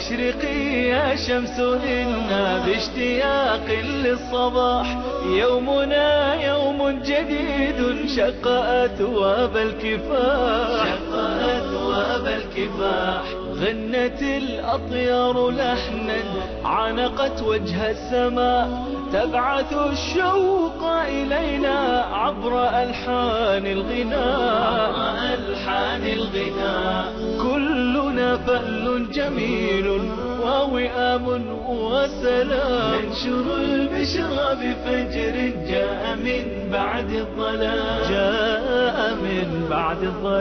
أشرقي يا شمس إنا باشتياق للصباح، يومنا يوم جديد شق أثواب الكفاح، شق أثواب الكفاح. غنت الأطيار لحنا عانقت وجه السماء، تبعث الشوق إلينا عبر ألحان الغناء، ألحان الغناء. كلنا فأل جميل ووئام وسلام، ننشر البشرى بفجر جاء من بعد الظلام، جاء من بعد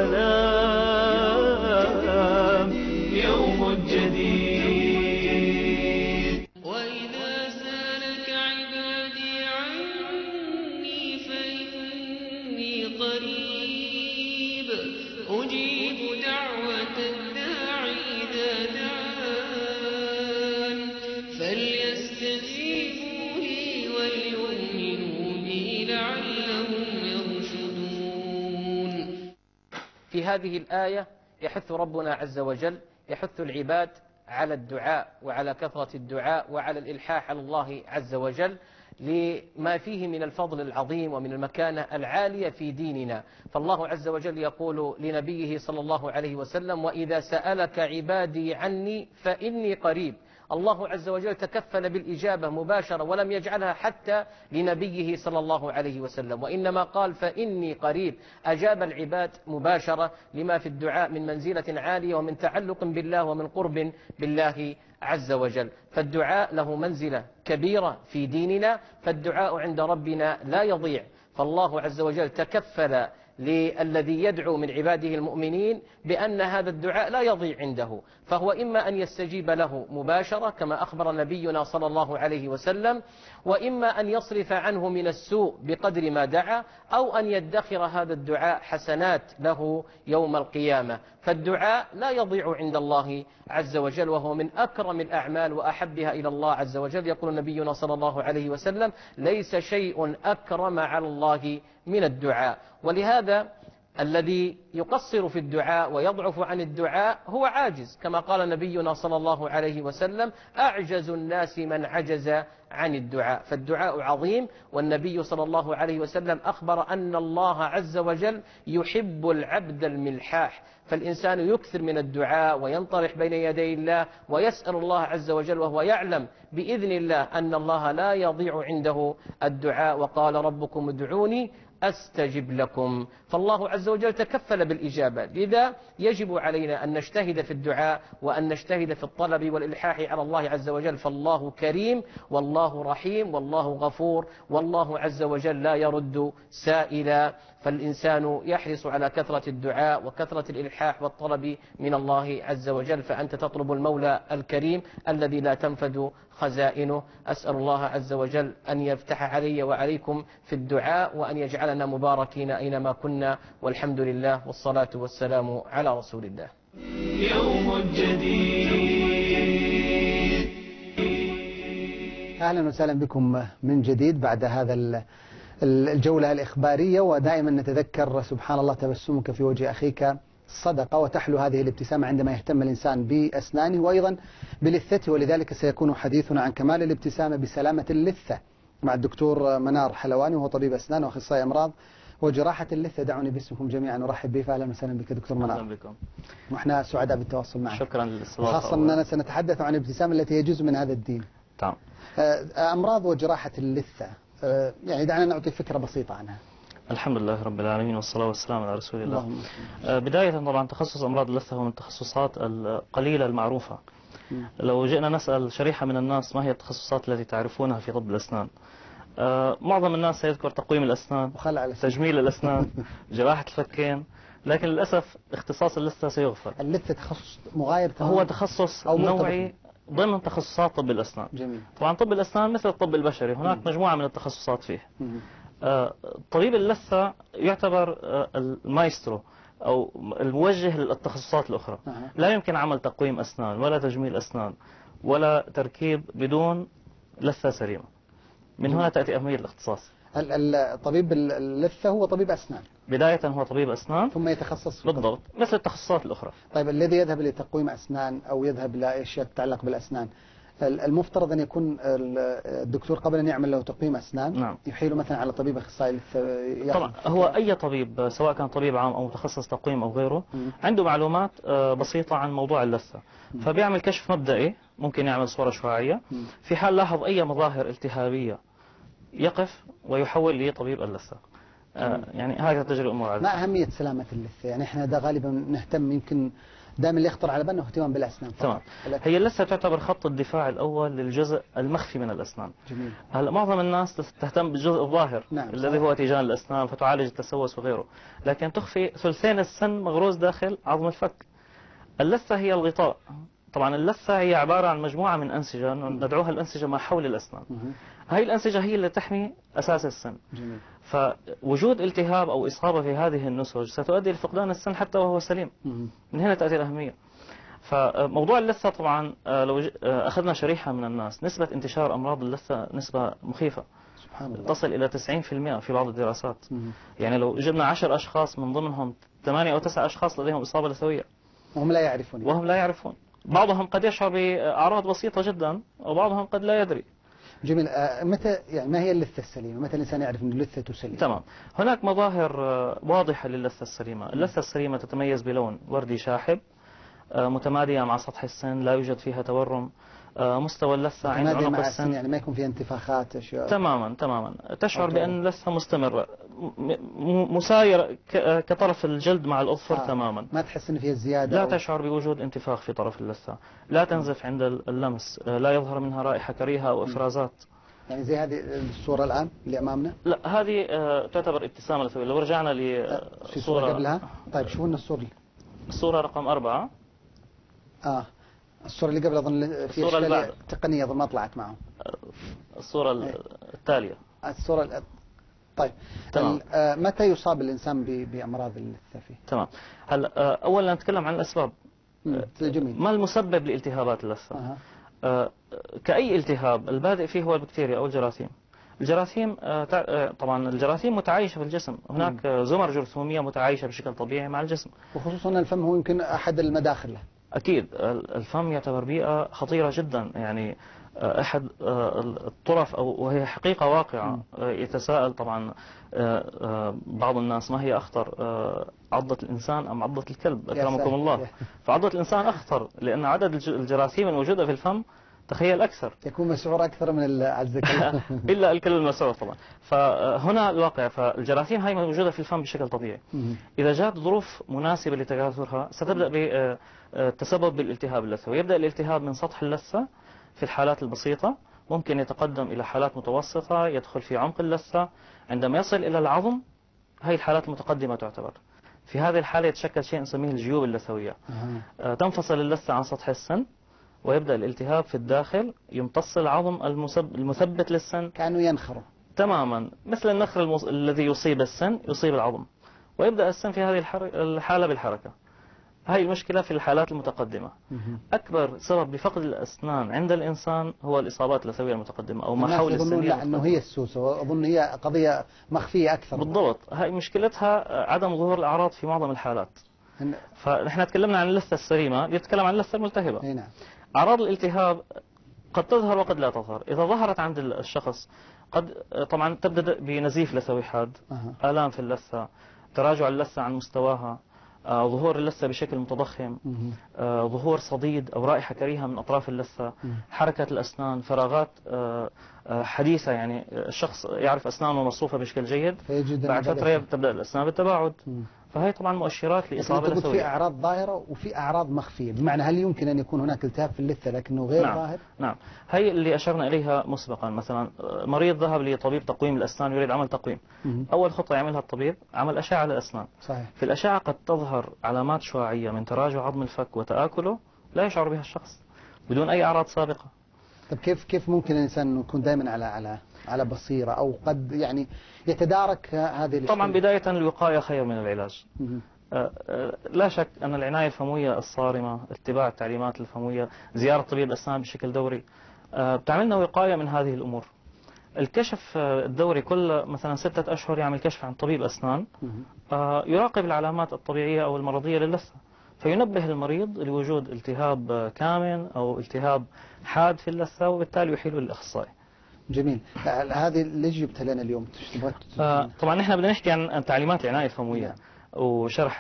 الظلام يوم جديد. وإذا سألك عبادي عني فإني قريب أجيب دعوة الداعي إذا دعان فليستجيبوا لي وليؤمنوا بي لعلهم يرشدون. في هذه الآية يحث ربنا عز وجل، يحث العباد على الدعاء وعلى كثرة الدعاء وعلى الإلحاح على الله عز وجل لما فيه من الفضل العظيم ومن المكانة العالية في ديننا. فالله عز وجل يقول لنبيه صلى الله عليه وسلم: وإذا سألك عبادي عني فإني قريب. الله عز وجل تكفل بالإجابة مباشرة ولم يجعلها حتى لنبيه صلى الله عليه وسلم، وإنما قال فإني قريب، أجاب العباد مباشرة لما في الدعاء من منزلة عالية ومن تعلق بالله ومن قرب بالله عز وجل. فالدعاء له منزلة كبيرة في ديننا، فالدعاء عند ربنا لا يضيع. فالله عز وجل تكفل للذي يدعو من عباده المؤمنين بأن هذا الدعاء لا يضيع عنده، فهو إما أن يستجيب له مباشرة كما أخبر نبينا صلى الله عليه وسلم، وإما أن يصرف عنه من السوء بقدر ما دعا، أو أن يدخر هذا الدعاء حسنات له يوم القيامة. فالدعاء لا يضيع عند الله عز وجل، وهو من أكرم الأعمال وأحبها إلى الله عز وجل. يقول نبينا صلى الله عليه وسلم: ليس شيء أكرم على الله من الدعاء. ولهذا الذي يقصر في الدعاء ويضعف عن الدعاء هو عاجز، كما قال نبينا صلى الله عليه وسلم: أعجز الناس من عجز عن الدعاء. فالدعاء عظيم، والنبي صلى الله عليه وسلم أخبر أن الله عز وجل يحب العبد الملحاح. فالإنسان يكثر من الدعاء وينطرح بين يدي الله ويسأل الله عز وجل وهو يعلم بإذن الله أن الله لا يضيع عنده الدعاء. وقال ربكم ادعوني أستجب لكم. فالله عز وجل تكفل بالإجابة، لذا يجب علينا أن نجتهد في الدعاء وأن نجتهد في الطلب والإلحاح على الله عز وجل. فالله كريم والله رحيم والله غفور، والله عز وجل لا يرد سائلا. فالإنسان يحرص على كثرة الدعاء وكثرة الإلحاح والطلب من الله عز وجل، فأنت تطلب المولى الكريم الذي لا تنفد خزائنه. أسأل الله عز وجل أن يفتح علي وعليكم في الدعاء، وأن يجعلنا مباركين أينما كنا، والحمد لله والصلاة والسلام على رسول الله. يوم جديد. أهلا وسهلا بكم من جديد بعد هذا الجولة الإخبارية. ودائما نتذكر سبحان الله تبسمك في وجه أخيك صدقة، وتحلو هذه الابتسامة عندما يهتم الإنسان بأسنانه وأيضا بلثته. ولذلك سيكون حديثنا عن كمال الابتسامة بسلامة اللثة مع الدكتور منار حلواني، وهو طبيب أسنان وأخصائي أمراض وجراحة اللثة. دعوني باسمكم جميعا نرحب به. فأهلا وسهلا بك دكتور منار. أهلا بكم. ونحن سعداء بالتواصل معك. شكرا للاستضافة. وخاصة أننا سنتحدث عن الابتسامة التي هي جزء من هذا الدين. تمام. أمراض وجراحة اللثة، يعني دعنا نعطي فكرة بسيطة عنها. الحمد لله رب العالمين والصلاة والسلام على رسول الله. بداية طبعا تخصص أمراض اللثة هو من التخصصات القليلة المعروفة. لو جئنا نسأل شريحة من الناس ما هي التخصصات التي تعرفونها في طب الأسنان، معظم الناس سيذكر تقويم الأسنان، تجميل الأسنان، جراحة الفكين، لكن للأسف اختصاص اللثة سيغفل. اللثة تخصص مغاير تماما، هو تخصص نوعي ضمن تخصصات طب الأسنان. جميل. طبعا طب الأسنان مثل الطب البشري هناك مجموعة من التخصصات فيه. طبيب اللثة يعتبر المايسترو أو الموجه للتخصصات الأخرى. لا يمكن عمل تقويم أسنان ولا تجميل أسنان ولا تركيب بدون لثة سليمة. من هنا تأتي أهمية الاختصاص. طبيب اللثة هو طبيب أسنان بداية هو طبيب أسنان ثم يتخصص في بالضبط مثل التخصصات الأخرى. طيب الذي يذهب لتقويم أسنان أو يذهب لأشياء تتعلق بالأسنان، المفترض أن يكون الدكتور قبل أن يعمل له تقويم أسنان نعم. يحيله مثلا على طبيب أخصائي طبعا هو أي طبيب سواء كان طبيب عام أو متخصص تقويم أو غيره عنده معلومات بسيطة عن موضوع اللثة، فبيعمل كشف مبدئي، ممكن يعمل صورة شعاعية، في حال لاحظ أي مظاهر التهابية يقف ويحول لطبيب اللثة. يعني هكذا تجري الأمور على ما أهمية سلامة اللثة؟ يعني إحنا ده غالبا نهتم، يمكن دائما اللي يخطر على بالنا هو اهتمام بالأسنان. تمام. هي اللثة تعتبر خط الدفاع الأول للجزء المخفي من الأسنان. جميل. هلا معظم الناس تهتم بالجزء الظاهر. نعم. الذي هو تيجان الأسنان فتعالج التسوس وغيره، لكن تخفي ثلثين السن مغروز داخل عظم الفك. اللثة هي الغطاء. طبعا اللثة هي عبارة عن مجموعة من أنسجة ندعوها الأنسجة ما حول الأسنان. هاي الأنسجة هي اللي تحمي أساس السن. جميل. فوجود التهاب أو إصابة في هذه النسج ستؤدي لفقدان السن حتى وهو سليم. من هنا تأتي الأهمية. فموضوع اللثة طبعا لو أخذنا شريحة من الناس، نسبة انتشار أمراض اللثة نسبة مخيفة، سبحان الله. تصل إلى 90% في بعض الدراسات. يعني لو جبنا 10 أشخاص من ضمنهم 8 أو 9 أشخاص لديهم إصابة لثوية وهم لا يعرفون. بعضهم قد يشعر بأعراض بسيطة جدا وبعضهم قد لا يدري. جميل. متى يعني ما هي اللثة السليمة؟ متى الإنسان يعرف أن اللثة سليمة؟ تمام. هناك مظاهر واضحة للثة السليمة. اللثة السليمة تتميز بلون وردي شاحب، متمادية مع سطح السن، لا يوجد فيها تورم، مستوى اللثة عند عنق السن يعني ما يكون فيها انتفاخات أشياء. تماما. تشعر بأن اللثة مستمرة مسايرة كطرف الجلد مع الأظفر. تماما. ما تحس أن فيها زيادة؟ لا تشعر بوجود انتفاخ في طرف اللثة، لا تنزف عند اللمس، لا يظهر منها رائحة كريهة أو إفرازات. يعني زي هذه الصورة الآن اللي أمامنا؟ لا، هذه تعتبر ابتسامة لثوية. لو رجعنا لصورة قبلها. طيب شو لنا الصورة رقم 4. الصورة اللي قبل أظن في أشكال تقنية أظن ما طلعت معهم. الصورة التالية. الصورة طيب. تمام. متى يصاب الإنسان بأمراض اللثة فيه؟ تمام. هلا أولا نتكلم عن الأسباب. جميل. ما المسبب لالتهابات اللثة؟ كأي التهاب البادئ فيه هو البكتيريا أو الجراثيم. الجراثيم طبعا الجراثيم متعايشة في الجسم، هناك زمر جرثومية متعايشة بشكل طبيعي مع الجسم، وخصوصا الفم هو يمكن أحد المداخل له. أكيد الفم يعتبر بيئة خطيرة جدا، يعني أحد الطرف وهي حقيقة واقعة. يتساءل طبعا بعض الناس ما هي أخطر، عضة الإنسان أم عضة الكلب؟ أكرمكم الله. فعضة الإنسان أخطر لأن عدد الجراثيم الموجودة في الفم تخيل أكثر، يكون مسعور أكثر من عزك إلا الكلب المسعور طبعا. فهنا الواقع، فالجراثيم هاي موجودة في الفم بشكل طبيعي. إذا جاءت ظروف مناسبة لتكاثرها ستبدأ بالتسبب بالالتهاب اللثوي. يبدأ الالتهاب من سطح اللثة في الحالات البسيطة، ممكن يتقدم إلى حالات متوسطة، يدخل في عمق اللثة، عندما يصل إلى العظم هاي الحالات المتقدمة تعتبر. في هذه الحالة يتشكل شيء نسميه الجيوب اللثوية. تنفصل اللثة عن سطح السن ويبدأ الالتهاب في الداخل، يمتص العظم المثبت للسن كأنه ينخره تماما، مثل النخر الذي يصيب السن يصيب العظم، ويبدأ السن في هذه الحالة بالحركة. هاي المشكلة في الحالات المتقدمة. أكبر سبب لفقد الأسنان عند الإنسان هو الإصابات اللثوية المتقدمة أو ما حول السن. لا أنه هي السوسة، وأظن هي قضية مخفية أكثر. بالضبط. هاي مشكلتها عدم ظهور الأعراض في معظم الحالات. فنحن تكلمنا عن اللثة السليمة، نتكلم عن اللثة الملتهبة. نعم. أعراض الالتهاب قد تظهر وقد لا تظهر. إذا ظهرت عند الشخص قد طبعا تبدأ بنزيف لثوي حاد، آلام في اللثة، تراجع اللثة عن مستواها، ظهور اللثة بشكل متضخم، ظهور صديد أو رائحة كريهة من أطراف اللثة، حركة الأسنان، فراغات حديثة، يعني الشخص يعرف أسنانه مصفوفة بشكل جيد، بعد فترة تبدأ الأسنان بالتباعد. فهي طبعا مؤشرات لإصابة لثوية. في أعراض ظاهرة وفي أعراض مخفية، بمعنى هل يمكن أن يكون هناك التهاب في اللثة لكنه غير ظاهر؟ نعم. هي اللي أشرنا إليها مسبقا. مثلا مريض ذهب لطبيب تقويم الأسنان يريد عمل تقويم، أول خطوة يعملها الطبيب عمل أشعة للأسنان. صحيح. في الأشعة قد تظهر علامات شعاعية من تراجع عظم الفك وتآكله لا يشعر بها الشخص بدون أي أعراض سابقة. طب كيف ممكن الإنسان يكون دائما على بصيرة، أو قد يعني يتدارك هذه الأشياء؟ طبعا بداية الوقاية خير من العلاج. لا شك أن العناية الفموية الصارمة، اتباع التعليمات الفموية، زيارة طبيب الأسنان بشكل دوري، بتعملنا وقاية من هذه الأمور. الكشف الدوري كل مثلا 6 أشهر يعمل كشف عن طبيب أسنان يراقب العلامات الطبيعية أو المرضية للثة، فينبه المريض لوجود التهاب كامن أو التهاب حاد في اللثة، وبالتالي يحيله للأخصائي. جميل. هذه ليش جبتها لنا اليوم؟ طبعا نحن بدنا نحكي عن تعليمات العناية الفموية وشرح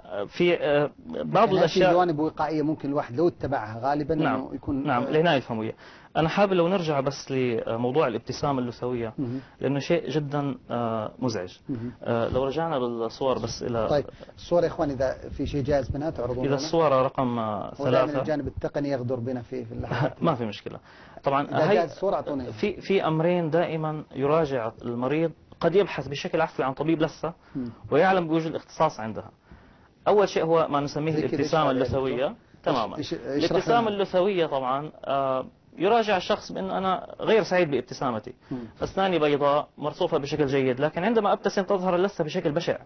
في بعض الأشياء. في جوانب وقائية ممكن الواحد لو اتبعها غالبا نعم إنه يكون نعم العناية الفموية. أنا حابب لو نرجع بس لموضوع الابتسامة اللثوية لأنه شيء جدا مزعج. لو رجعنا بالصور بس إلى طيب الصور يا إخوان إذا في شيء جائز منها تعرضون إذا الصور رقم 3 الجانب التقني يغدر بنا في اللحظات. ما في مشكلة. طبعا إذا جائز الصور أعطونا. في أمرين دائما يراجع المريض، قد يبحث بشكل عفوي عن طبيب لثة ويعلم بوجود الاختصاص عندها. أول شيء هو ما نسميه الابتسامة اللثوية. تماما. الابتسامة اللثوية طبعا يراجع الشخص بأن أنا غير سعيد بابتسامتي، أسناني بيضاء مرصوفة بشكل جيد، لكن عندما أبتسم تظهر اللثة بشكل بشع.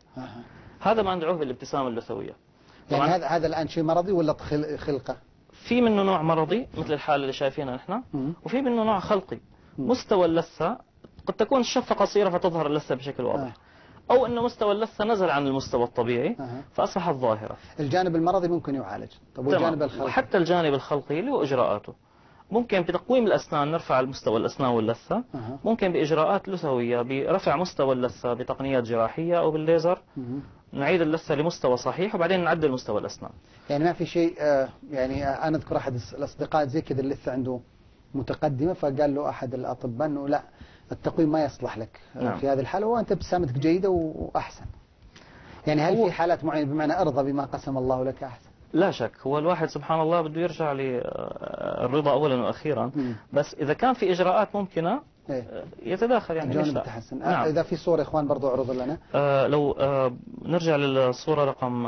هذا ما ندعوه بالابتسامة اللثوية. يعني هذا الآن شيء مرضي ولا خلقة؟ في منه نوع مرضي مثل الحالة اللي شايفينها نحن، وفي منه نوع خلقي. مستوى اللثة قد تكون الشفة قصيرة فتظهر اللثة بشكل واضح، أو أن مستوى اللثة نزل عن المستوى الطبيعي فأصبحت ظاهرة. الجانب المرضي ممكن يعالج. طب والجانب الخلقي؟ وحتى الجانب الخلقي له إجراءاته. ممكن بتقويم الأسنان نرفع مستوى الأسنان واللثة، ممكن بإجراءات لثوية برفع مستوى اللثة بتقنيات جراحية أو بالليزر نعيد اللثة لمستوى صحيح وبعدين نعدل مستوى الأسنان. يعني ما في شيء يعني أنا أذكر أحد الأصدقاء زي كذا اللثة عنده متقدمة، فقال له أحد الأطباء أنه لا التقويم ما يصلح لك في هذه الحالة وأنت ابتسامتك جيدة وأحسن. يعني هل في حالات معينة بمعنى أرضى بما قسم الله لك أحسن؟ لا شك، هو الواحد سبحان الله بده يرجع للرضا أولا وأخيرا، بس إذا كان في إجراءات ممكنة يتداخل يعني جانب التحسن. نعم. إذا في صورة إخوان برضو أعرض لنا. لو نرجع للصورة رقم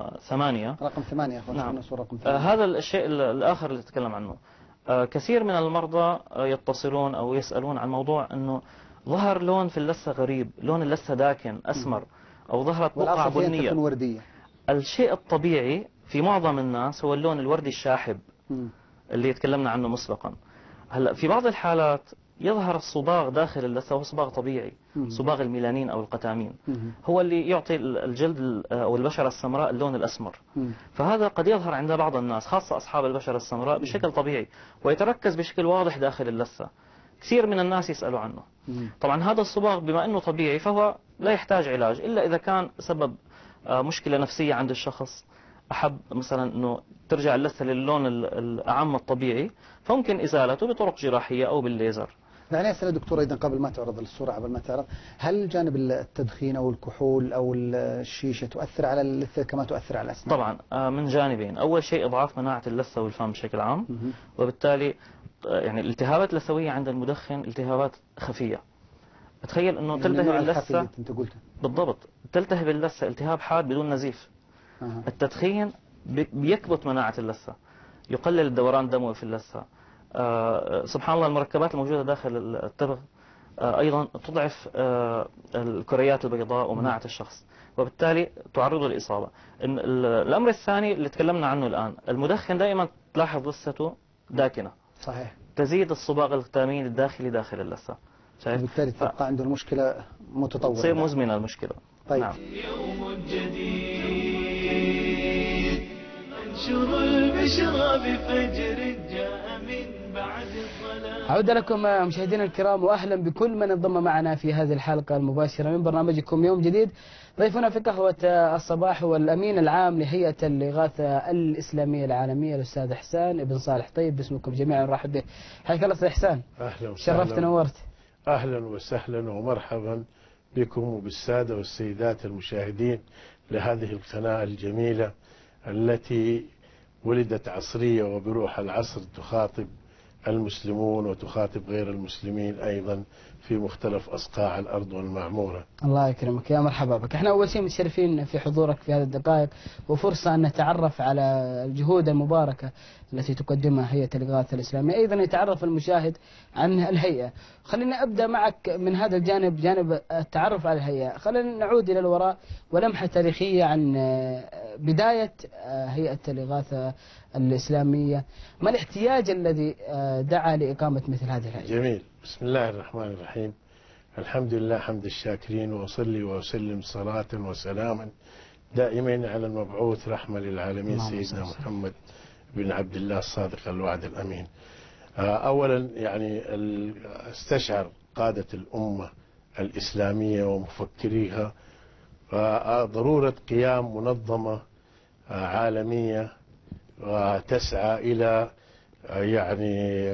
8. رقم 8 إخوان. نعم. صورة رقم 8. هذا الشيء الآخر اللي تتكلم عنه. كثير من المرضى يتصلون أو يسألون عن موضوع أنه ظهر لون في اللثة غريب، لون اللثة داكن أسمر أو ظهرت بقعة بنية. وردية. الشيء الطبيعي في معظم الناس هو اللون الوردي الشاحب اللي تكلمنا عنه مسبقا. هلا في بعض الحالات يظهر الصباغ داخل اللثة وهو صباغ طبيعي، صباغ الميلانين أو القتامين هو اللي يعطي الجلد أو البشرة السمراء اللون الأسمر. فهذا قد يظهر عند بعض الناس خاصة أصحاب البشرة السمراء بشكل طبيعي ويتركز بشكل واضح داخل اللثة. كثير من الناس يسألوا عنه. طبعا هذا الصباغ بما أنه طبيعي فهو لا يحتاج علاج إلا إذا كان سبب مشكلة نفسية عند الشخص، أحب مثلا أنه ترجع اللثة للون الأعم الطبيعي فممكن إزالته بطرق جراحية أو بالليزر. دعني أسأل دكتور أيضا قبل ما تعرض الصورة قبل ما تعرض، هل جانب التدخين أو الكحول أو الشيشة تؤثر على اللثة كما تؤثر على الأسنان؟ طبعا من جانبين. أول شيء إضعاف مناعة اللثة والفم بشكل عام، وبالتالي يعني الالتهابات اللثوية عند المدخن التهابات خفية. تخيل أنه تلتهب اللثة بالضبط، تلتهب اللثة التهاب حاد بدون نزيف. التدخين بيكبت مناعة اللثة، يقلل الدوران الدموي في اللثة. سبحان الله المركبات الموجودة داخل التبغ أيضا تضعف الكريات البيضاء ومناعة الشخص، وبالتالي تعرضه للإصابة. الأمر الثاني اللي تكلمنا عنه الآن، المدخن دائما تلاحظ لثته داكنة. صحيح. تزيد الصباغ الختامي الداخلي داخل اللثة. وبالتالي تبقى عنده المشكلة متطورة، تصير مزمنة المشكلة. طيب. نعم. يوم جديد انشر البشرى بفجر جاء من بعد الظلام. عودة لكم مشاهدينا الكرام وأهلا بكل من انضم معنا في هذه الحلقة المباشرة من برنامجكم يوم جديد. ضيفنا في قهوة الصباح هو الأمين العام لهيئة الإغاثة الإسلامية العالمية الأستاذ إحسان ابن صالح. طيب باسمكم جميعا نرحب به. حياك الله أستاذ إحسان. أهلا وسهلا. شرفت ونورت. أهلا وسهلا ومرحبا بكم وبالسادة والسيدات المشاهدين لهذه القناة الجميلة التي ولدت عصرية وبروح العصر، تخاطب المسلمون وتخاطب غير المسلمين أيضا في مختلف أصقاع الأرض والمعمورة. الله يكرمك، يا مرحبا بك. احنا أول شيء متشرفين في حضورك في هذه الدقائق وفرصة أن نتعرف على الجهود المباركة التي تقدمها هيئة الإغاثة الإسلامية، أيضا يتعرف المشاهد عن الهيئة. خلينا أبدأ معك من هذا الجانب، جانب التعرف على الهيئة. خلينا نعود إلى الوراء ولمحة تاريخية عن بداية هيئة الإغاثة الإسلامية، ما الاحتياج الذي دعا لإقامة مثل هذه الهيئة؟ جميل. بسم الله الرحمن الرحيم. الحمد لله حمد الشاكرين، وأصلي وأسلم صلاة وسلاما دائمين على المبعوث رحمة للعالمين سيدنا محمد بن عبد الله الصادق الوعد الأمين. أولا يعني استشعر قادة الأمة الإسلامية ومفكريها ضرورة قيام منظمة عالمية وتسعى إلى يعني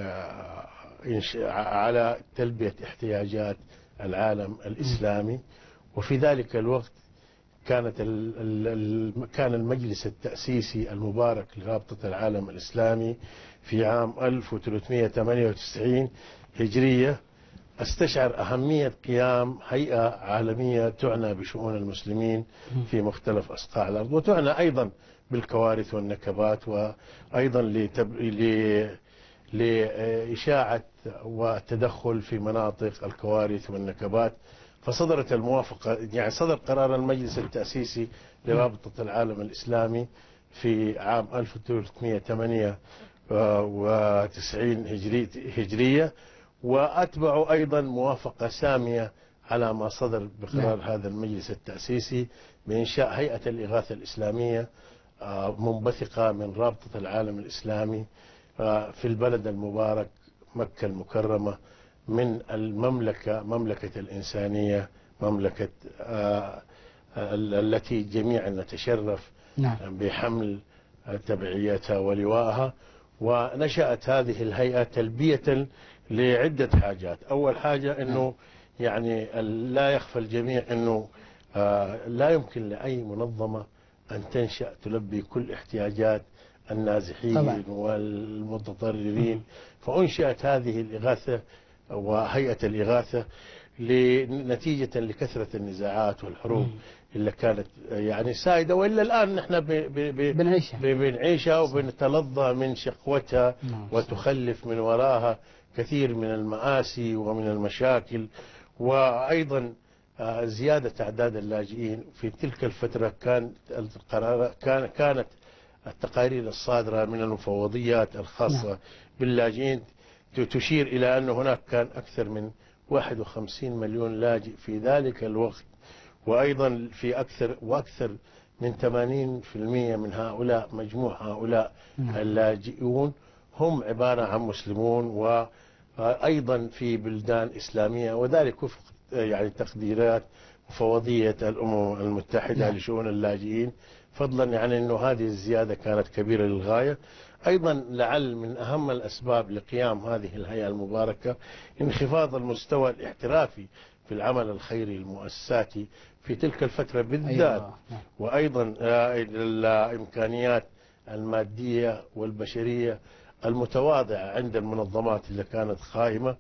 على تلبية احتياجات العالم الإسلامي. وفي ذلك الوقت كان المجلس التأسيسي المبارك لرابطة العالم الإسلامي في عام 1398 هجرية استشعر أهمية قيام هيئة عالمية تعنى بشؤون المسلمين في مختلف أصقاع الأرض، وتعنى أيضا بالكوارث والنكبات، وأيضا لإشاعة والتدخل في مناطق الكوارث والنكبات. فصدرت الموافقة، يعني صدر قرار المجلس التأسيسي لرابطة العالم الإسلامي في عام 1398 هجرية، وأتبعوا أيضا موافقة سامية على ما صدر بقرار هذا المجلس التأسيسي بإنشاء هيئة الإغاثة الإسلامية منبثقة من رابطة العالم الإسلامي في البلد المبارك مكة المكرمة، من المملكة، مملكة الإنسانية، مملكة التي جميعا نتشرف بحمل تبعيتها ولواءها. ونشأت هذه الهيئة تلبية لعدة حاجات. أول حاجة أنه يعني لا يخفى الجميع أنه لا يمكن لأي منظمة أن تنشأ تلبي كل احتياجات النازحين والمتضررين. فأنشأت هذه الإغاثة وهيئة الإغاثة نتيجة لكثرة النزاعات والحروب اللي كانت يعني سائدة، وإلا الآن نحن بنعيشها وبنتلظى من شقوتها، وتخلف من وراها كثير من المآسي ومن المشاكل. وأيضا زيادة أعداد اللاجئين في تلك الفترة كانت التقارير الصادرة من المفوضيات الخاصة باللاجئين تشير إلى أن هناك كان أكثر من 51 مليون لاجئ في ذلك الوقت. وأيضا في أكثر من 80% من هؤلاء، مجموع هؤلاء اللاجئون، هم عبارة عن مسلمون وأيضا في بلدان إسلامية، وذلك وفق يعني تقديرات مفوضية الأمم المتحدة لشؤون اللاجئين، فضلا يعني أنه هذه الزيادة كانت كبيرة للغاية. أيضا لعل من أهم الأسباب لقيام هذه الهيئة المباركة انخفاض المستوى الاحترافي في العمل الخيري المؤسساتي في تلك الفترة بالذات، وأيضا الإمكانيات المادية والبشرية المتواضعة عند المنظمات اللي كانت قائمة،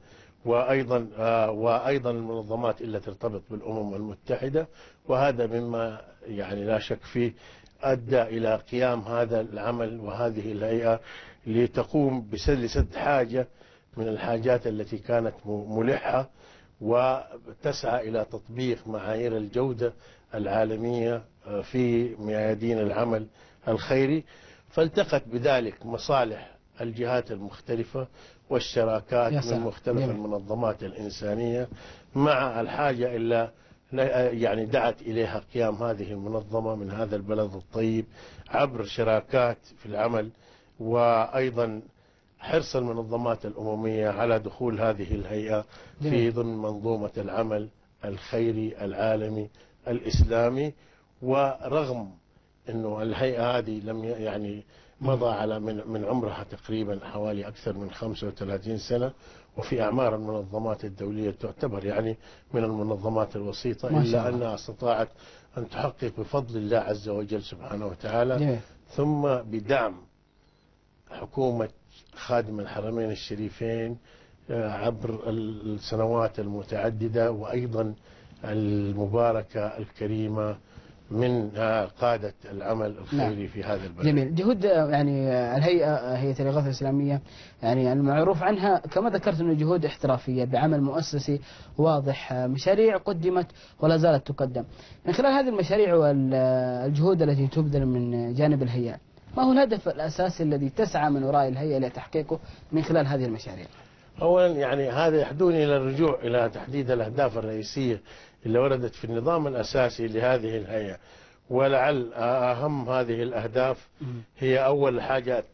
وأيضا المنظمات اللي ترتبط بالأمم المتحدة. وهذا مما يعني لا شك فيه أدى إلى قيام هذا العمل وهذه الهيئة لتقوم لسد حاجة من الحاجات التي كانت ملحة، وتسعى إلى تطبيق معايير الجودة العالمية في ميادين العمل الخيري. فالتقت بذلك مصالح الجهات المختلفة والشراكات من مختلف المنظمات الإنسانية مع الحاجة إلى يعني دعت إليها قيام هذه المنظمة من هذا البلد الطيب عبر شراكات في العمل، وأيضا حرص المنظمات الأممية على دخول هذه الهيئة في ضمن منظومة العمل الخيري العالمي الإسلامي. ورغم أنه الهيئة هذه لم يعني مضى على من عمرها تقريبا حوالي أكثر من 35 سنة، وفي أعمار المنظمات الدولية تعتبر يعني من المنظمات الوسيطة، إلا أنها استطاعت أن تحقق بفضل الله عز وجل سبحانه وتعالى، ثم بدعم حكومة خادم الحرمين الشريفين عبر السنوات المتعددة، وأيضا المباركة الكريمة من قادة العمل الخيري في هذا البلد. جميل. جهود يعني هيئة الإغاثة الإسلامية يعني المعروف عنها كما ذكرت أنه جهود احترافية بعمل مؤسسي واضح، مشاريع قدمت ولا زالت تقدم. من خلال هذه المشاريع والجهود التي تبذل من جانب الهيئة، ما هو الهدف الأساسي الذي تسعى من وراء الهيئة لتحقيقه من خلال هذه المشاريع؟ أولا يعني هذا يحدوني إلى الرجوع إلى تحديد الأهداف الرئيسية اللي وردت في النظام الأساسي لهذه الهيئة، ولعل أهم هذه الأهداف هي أول حاجة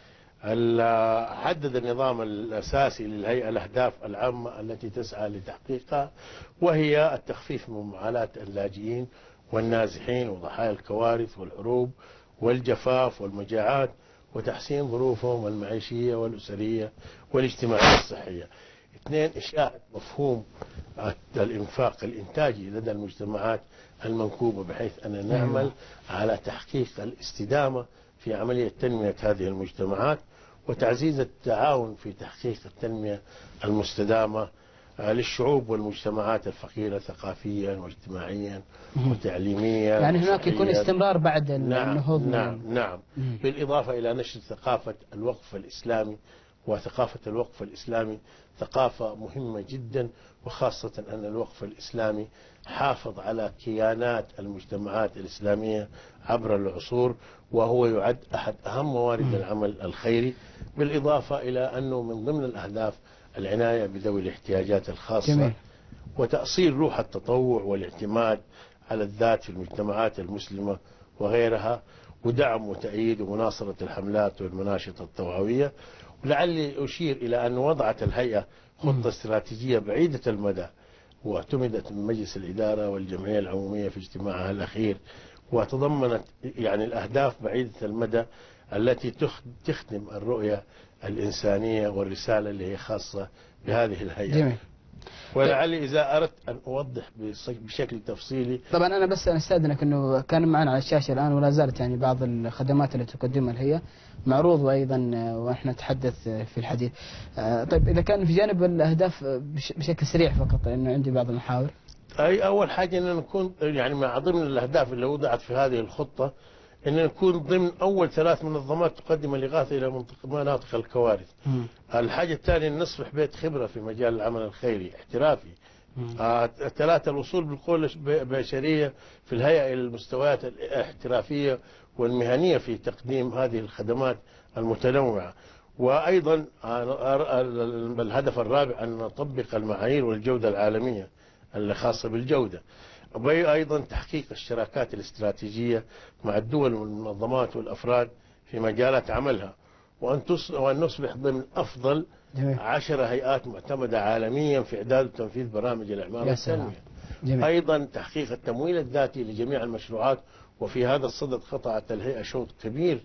حدد النظام الأساسي للهيئة الأهداف العامة التي تسعى لتحقيقها، وهي التخفيف من معاناة اللاجئين والنازحين وضحايا الكوارث والحروب والجفاف والمجاعات، وتحسين ظروفهم المعيشية والأسرية والاجتماعية والصحية. 2. إشاعة مفهوم الإنفاق الإنتاجي لدى المجتمعات المنكوبة، بحيث أن نعمل على تحقيق الاستدامة في عملية تنمية هذه المجتمعات، وتعزيز التعاون في تحقيق التنمية المستدامة للشعوب والمجتمعات الفقيرة ثقافيا واجتماعيا وتعليميا. يعني هناك يكون استمرار بعد النهوض. نعم. بالإضافة إلى نشر ثقافة الوقف الإسلامي، وثقافة الوقف الإسلامي ثقافة مهمة جدا، وخاصة أن الوقف الإسلامي حافظ على كيانات المجتمعات الإسلامية عبر العصور، وهو يعد أحد أهم موارد العمل الخيري. بالإضافة إلى أنه من ضمن الأهداف العناية بذوي الاحتياجات الخاصة. جميل. وتأصيل روح التطوع والاعتماد على الذات في المجتمعات المسلمة وغيرها، ودعم وتأييد ومناصرة الحملات والمناشطة التوعوية. ولعلي أشير إلى أن وضعت الهيئة خطة استراتيجية بعيدة المدى، واعتمدت من مجلس الإدارة والجمعية العمومية في اجتماعها الأخير، وتضمنت يعني الأهداف بعيدة المدى التي تخدم الرؤية الإنسانية والرسالة اللي هي خاصة بهذه الهيئة. جميل. ولعلي إذا أردت أن أوضح بشكل تفصيلي. طبعا أنا بس أستأذنك أنه كان معنا على الشاشة الآن ولا زالت يعني بعض الخدمات التي تقدمها الهيئة معروض، وأيضا ونحن نتحدث في الحديث. طيب إذا كان في جانب الأهداف بشكل سريع فقط، لأنه عندي بعض المحاور. أي أول حاجة أن نكون يعني مع ضمن الأهداف اللي وضعت في هذه الخطة أن نكون ضمن أول 3 منظمات تقدم الإغاثة إلى مناطق الكوارث. الحاجة الثانية أن نصبح بيت خبرة في مجال العمل الخيري احترافي. 3 الوصول بالقوة البشرية في الهيئة إلى المستويات الاحترافية والمهنية في تقديم هذه الخدمات المتنوعة. وأيضا الهدف الرابع أن نطبق المعايير والجودة العالمية الخاصة بالجودة. أيضا تحقيق الشراكات الاستراتيجية مع الدول والمنظمات والأفراد في مجالات عملها، وأن نصبح ضمن أفضل 10 هيئات معتمدة عالميا في إعداد وتنفيذ برامج الإعمار والتنمية. أيضا تحقيق التمويل الذاتي لجميع المشروعات، وفي هذا الصدد قطعت الهيئة شوط كبير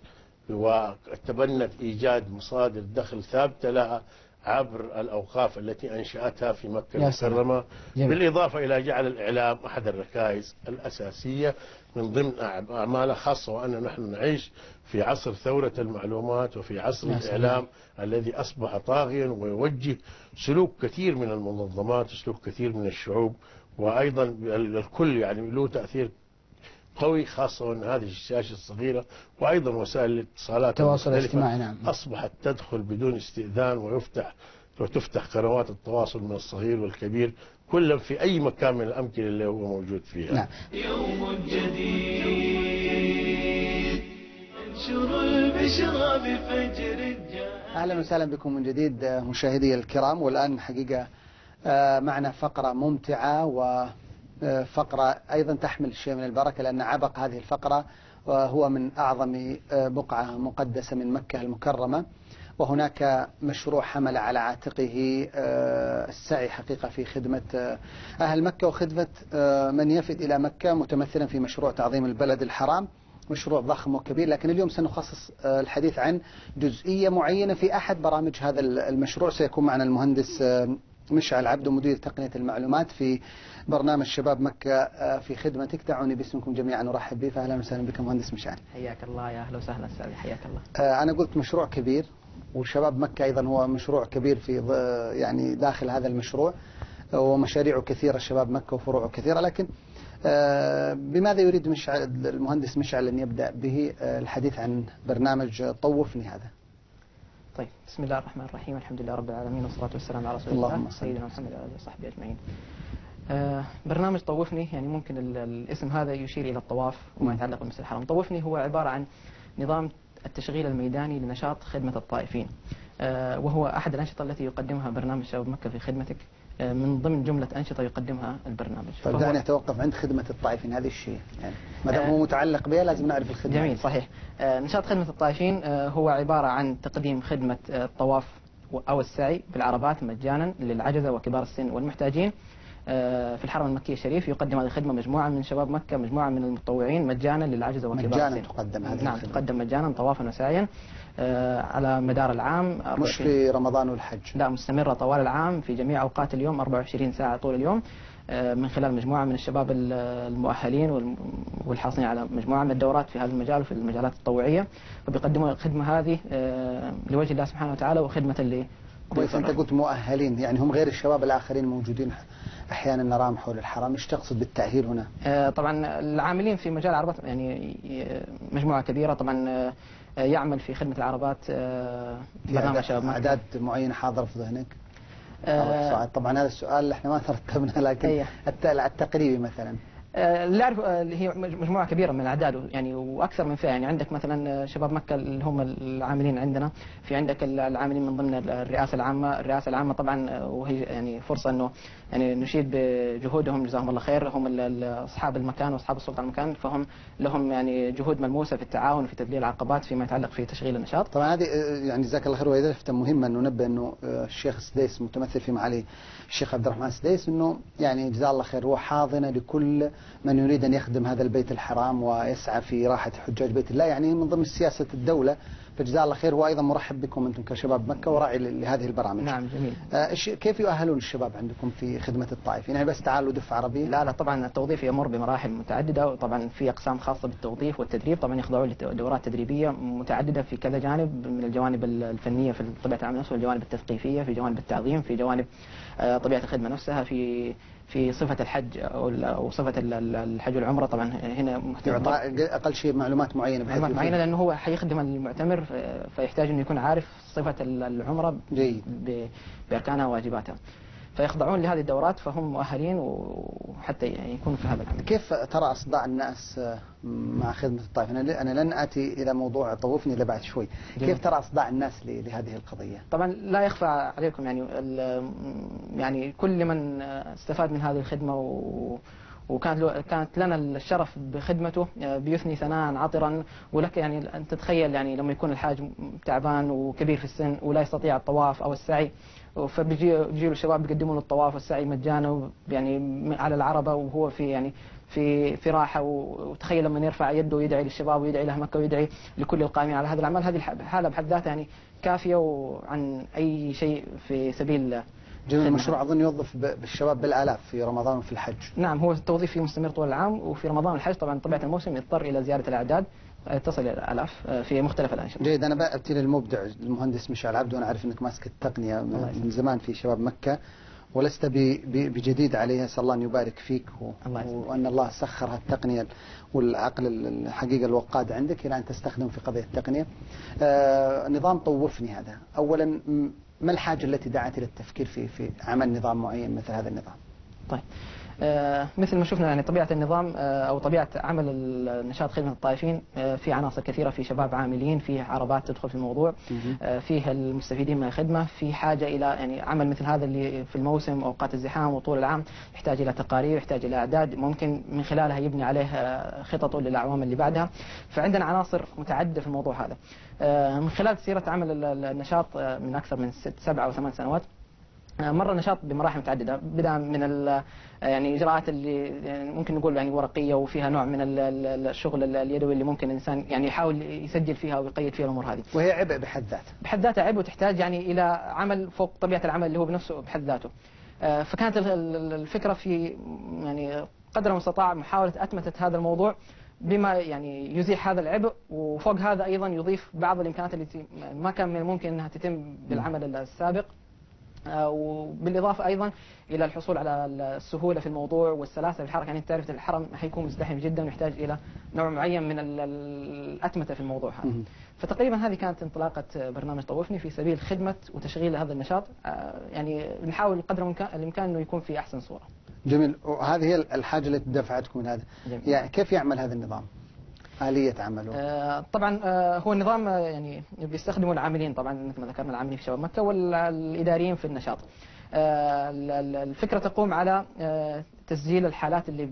وتبنت إيجاد مصادر دخل ثابتة لها عبر الأوقاف التي أنشأتها في مكة المكرمة، بالإضافة إلى جعل الإعلام أحد الركائز الأساسية من ضمن أعمالها، خاصة وأن نحن نعيش في عصر ثورة المعلومات وفي عصر الإعلام الذي أصبح طاغيا ويوجه سلوك كثير من المنظمات وسلوك كثير من الشعوب، وأيضا الكل يعني له تأثير قوي، خاصة وأن هذه الشاشة الصغيرة وأيضا وسائل الاتصالات التواصل الاجتماعي أصبحت تدخل بدون استئذان، وتفتح قنوات التواصل من الصغير والكبير كل في أي مكان من الأمكنة اللي هو موجود فيها. يوم جديد انشر البشرى بفجر جاء. أهلا وسهلا بكم من جديد مشاهدي الكرام. والآن حقيقة معنا فقرة ممتعة، وفقرة أيضا تحمل شيء من البركة، لأن عبق هذه الفقرة هو من أعظم بقعة مقدسة من مكة المكرمة، وهناك مشروع حمل على عاتقه السعي حقيقة في خدمة أهل مكة وخدمة من يفد إلى مكة، متمثلا في مشروع تعظيم البلد الحرام، مشروع ضخم وكبير. لكن اليوم سنخصص الحديث عن جزئية معينة في أحد برامج هذا المشروع. سيكون معنا المهندس مشعل عبده، مدير تقنية المعلومات في برنامج شباب مكة في خدمتك. دعوني باسمكم جميعا نرحب به. فأهلا وسهلا بكم مهندس مشعل. حياك الله. يا أهلا وسهلا أستاذ، حياك الله. أنا قلت مشروع كبير، وشباب مكة أيضا هو مشروع كبير في يعني داخل هذا المشروع، ومشاريعه كثيرة شباب مكة وفروعه كثيرة. لكن بماذا يريد المهندس مشعل أن يبدأ به الحديث عن برنامج طوفني هذا؟ طيب، بسم الله الرحمن الرحيم، الحمد لله رب العالمين، والصلاة والسلام على رسول اللهم الله صل. سيدنا محمد وآله وصحبه أجمعين. برنامج طوفني، يعني ممكن الاسم هذا يشير إلى الطواف وما يتعلق بالمسجد الحرام. طوفني هو عبارة عن نظام التشغيل الميداني لنشاط خدمة الطائفين، وهو أحد الأنشطة التي يقدمها برنامج شباب مكة في خدمتك، من ضمن جملة أنشطة يقدمها البرنامج. طيب دعني أتوقف عند خدمة الطائفين، هذا الشيء يعني ما دام هو متعلق بها لازم نعرف الخدمة. جميل، صحيح. نشاط خدمة الطائفين هو عبارة عن تقديم خدمة الطواف أو السعي بالعربات مجانا للعجزة وكبار السن والمحتاجين في الحرم المكي الشريف. يقدم هذه الخدمة مجموعة من شباب مكة، مجموعة من المتطوعين مجانا للعجزة وكبار السن. مجانا تقدم هذه نعم، الخدمة. تقدم مجانا طوافا وسعيا على مدار العام. مش في رمضان والحج؟ لا، مستمرة طوال العام في جميع أوقات اليوم، 24 ساعة طول اليوم، من خلال مجموعة من الشباب المؤهلين والحاصلين على مجموعة من الدورات في هذا المجال وفي المجالات التطوعية، وبيقدموا الخدمة هذه لوجه الله سبحانه وتعالى وخدمة اللي كويس. أنت قلت مؤهلين، يعني هم غير الشباب الآخرين موجودين أحيانا نراهم حول الحرم، إيش تقصد بالتأهيل هنا؟ طبعا العاملين في مجال العربات يعني مجموعة كبيرة طبعا يعمل في خدمة العربات برنامج شباب مكة. أعداد معينة حاضرة في ذهنك؟ طبعا هذا السؤال اللي احنا ما ترتبنا، لكن التقريبي مثلا لا أعرف. هي مجموعة كبيرة من الأعداد يعني، وأكثر من فئة. يعني عندك مثلا شباب مكة اللي هم العاملين عندنا، في عندك العاملين من ضمن الرئاسة العامة. الرئاسة العامة طبعا وهي يعني فرصة إنه يعني نشيد بجهودهم، جزاهم الله خير. هم أصحاب المكان وأصحاب السلطة المكان، فهم لهم يعني جهود ملموسة في التعاون وفي تذليل العقبات فيما يتعلق في تشغيل النشاط. طبعا هذه يعني جزاك الله خير. وإذا لفتة مهمة إنه ننبه إنه الشيخ السديس متمثل في معالي الشيخ عبد الرحمن السديس، إنه يعني جزاه الله خير هو حاضنة لكل من يريد أن يخدم هذا البيت الحرام ويسعى في راحة حجاج بيت الله، يعني من ضمن سياسة الدولة. فجزاه الله خير، وأيضا مرحب بكم أنتم كشباب مكة وراعي لهذه البرامج. نعم، جميل. كيف يؤهلون الشباب عندكم في خدمة الطائفين؟ يعني بس تعالوا دفع عربية؟ لا، طبعا التوظيف يمر بمراحل متعددة، وطبعا في أقسام خاصة بالتوظيف والتدريب. طبعا يخضعون لدورات تدريبية متعددة في كذا جانب، من الجوانب الفنية في طبيعة العمل نفسه، والجوانب التثقيفية في جوانب التعظيم، في جوانب طبيعة الخدمة نفسها، في صفة الحج أو صفة الحج والعمرة. طبعا هنا يعطى أقل شيء معلومات معينة، لأنه هو حيخدم المعتمر، فيحتاج أنه يكون عارف صفة العمرة بأركانها وواجباتها، فيخضعون لهذه الدورات، فهم مؤهلين وحتى يكونوا في هذا العمل. كيف ترى أصداء الناس مع خدمة الطائفين؟ أنا لن آتي إلى موضوع طوفني إلا بعد شوي. كيف ترى أصداء الناس لهذه القضية؟ طبعا لا يخفى عليكم يعني كل من استفاد من هذه الخدمة كانت لنا الشرف بخدمته بيثني ثناء عطرا. ولك يعني أن تتخيل يعني لما يكون الحاج تعبان وكبير في السن ولا يستطيع الطواف أو السعي، فبيجيوا الشباب بيقدموا له الطواف والسعي مجانا يعني على العربة، وهو في راحة. وتخيل لما يرفع يده ويدعي للشباب ويدعي له مكة ويدعي لكل القائمين على هذا العمل. هذه الحالة بحد ذاتها يعني كافية عن أي شيء في سبيل جميل. المشروع أظن يوظف بالشباب بالآلاف في رمضان وفي الحج. نعم، هو التوظيف فيه مستمر طول العام، وفي رمضان والحج طبعا طبيعة الموسم يضطر إلى زيادة الأعداد تصل إلى الآلاف في مختلف الأنشطة. جيد. أنا بأتي للمبدع المهندس مشعل عبد، وأنا أعرف أنك ماسك التقنية من زمان في شباب مكة ولست بجديد عليها. أسأل الله أن يبارك فيك وأن الله سخر هالتقنية والعقل الحقيقة الوقاد عندك إلى أن تستخدم في قضية التقنية. نظام طوفني هذا، أولا ما الحاجة التي دعت إلى التفكير في عمل نظام معين مثل هذا النظام؟ طيب، مثل ما شفنا يعني طبيعة النظام أو طبيعة عمل نشاط خدمة الطائفين في عناصر كثيرة، في شباب عاملين، في عربات تدخل في الموضوع، فيه المستفيدين من الخدمة، في حاجة إلى يعني عمل مثل هذا اللي في الموسم أوقات الزحام وطول العام يحتاج إلى تقارير، يحتاج إلى أعداد ممكن من خلالها يبني عليه خططه للأعوام اللي بعدها. فعندنا عناصر متعددة في الموضوع هذا. من خلال سيرة عمل النشاط من أكثر من 7 أو 8 سنوات، مر النشاط بمراحل متعددة، بدأ من يعني إجراءات اللي يعني ممكن نقول يعني ورقية وفيها نوع من الشغل اليدوي اللي ممكن الإنسان يعني يحاول يسجل فيها ويقيد فيها الأمور هذه. وهي عبء بحد ذاتها. بحد ذاتها عبء، وتحتاج يعني إلى عمل فوق طبيعة العمل اللي هو بنفسه بحد ذاته. فكانت الفكرة في يعني قدر المستطاع محاولة أتمتة هذا الموضوع بما يعني يزيح هذا العبء، وفوق هذا أيضا يضيف بعض الإمكانات التي ما كان من الممكن أنها تتم بالعمل السابق. وبالإضافة أيضا إلى الحصول على السهولة في الموضوع والسلاسة في الحركة. يعني تعرف الحرم حيكون مزدحم جدا ويحتاج إلى نوع معين من الأتمتة في الموضوع هذا. فتقريبا هذه كانت انطلاقة برنامج طوفني في سبيل خدمة وتشغيل هذا النشاط. يعني بنحاول قدر الإمكان أنه يكون في أحسن صورة. جميل. وهذه هي الحاجة التي دفعتكم من هذا. جميل. يعني كيف يعمل هذا النظام؟ آلية عمله؟ طبعا هو النظام يعني بيستخدمه العاملين، طبعا مثل ما ذكرنا العاملين في شباب مكة والإداريين في النشاط. الفكرة تقوم على تسجيل الحالات اللي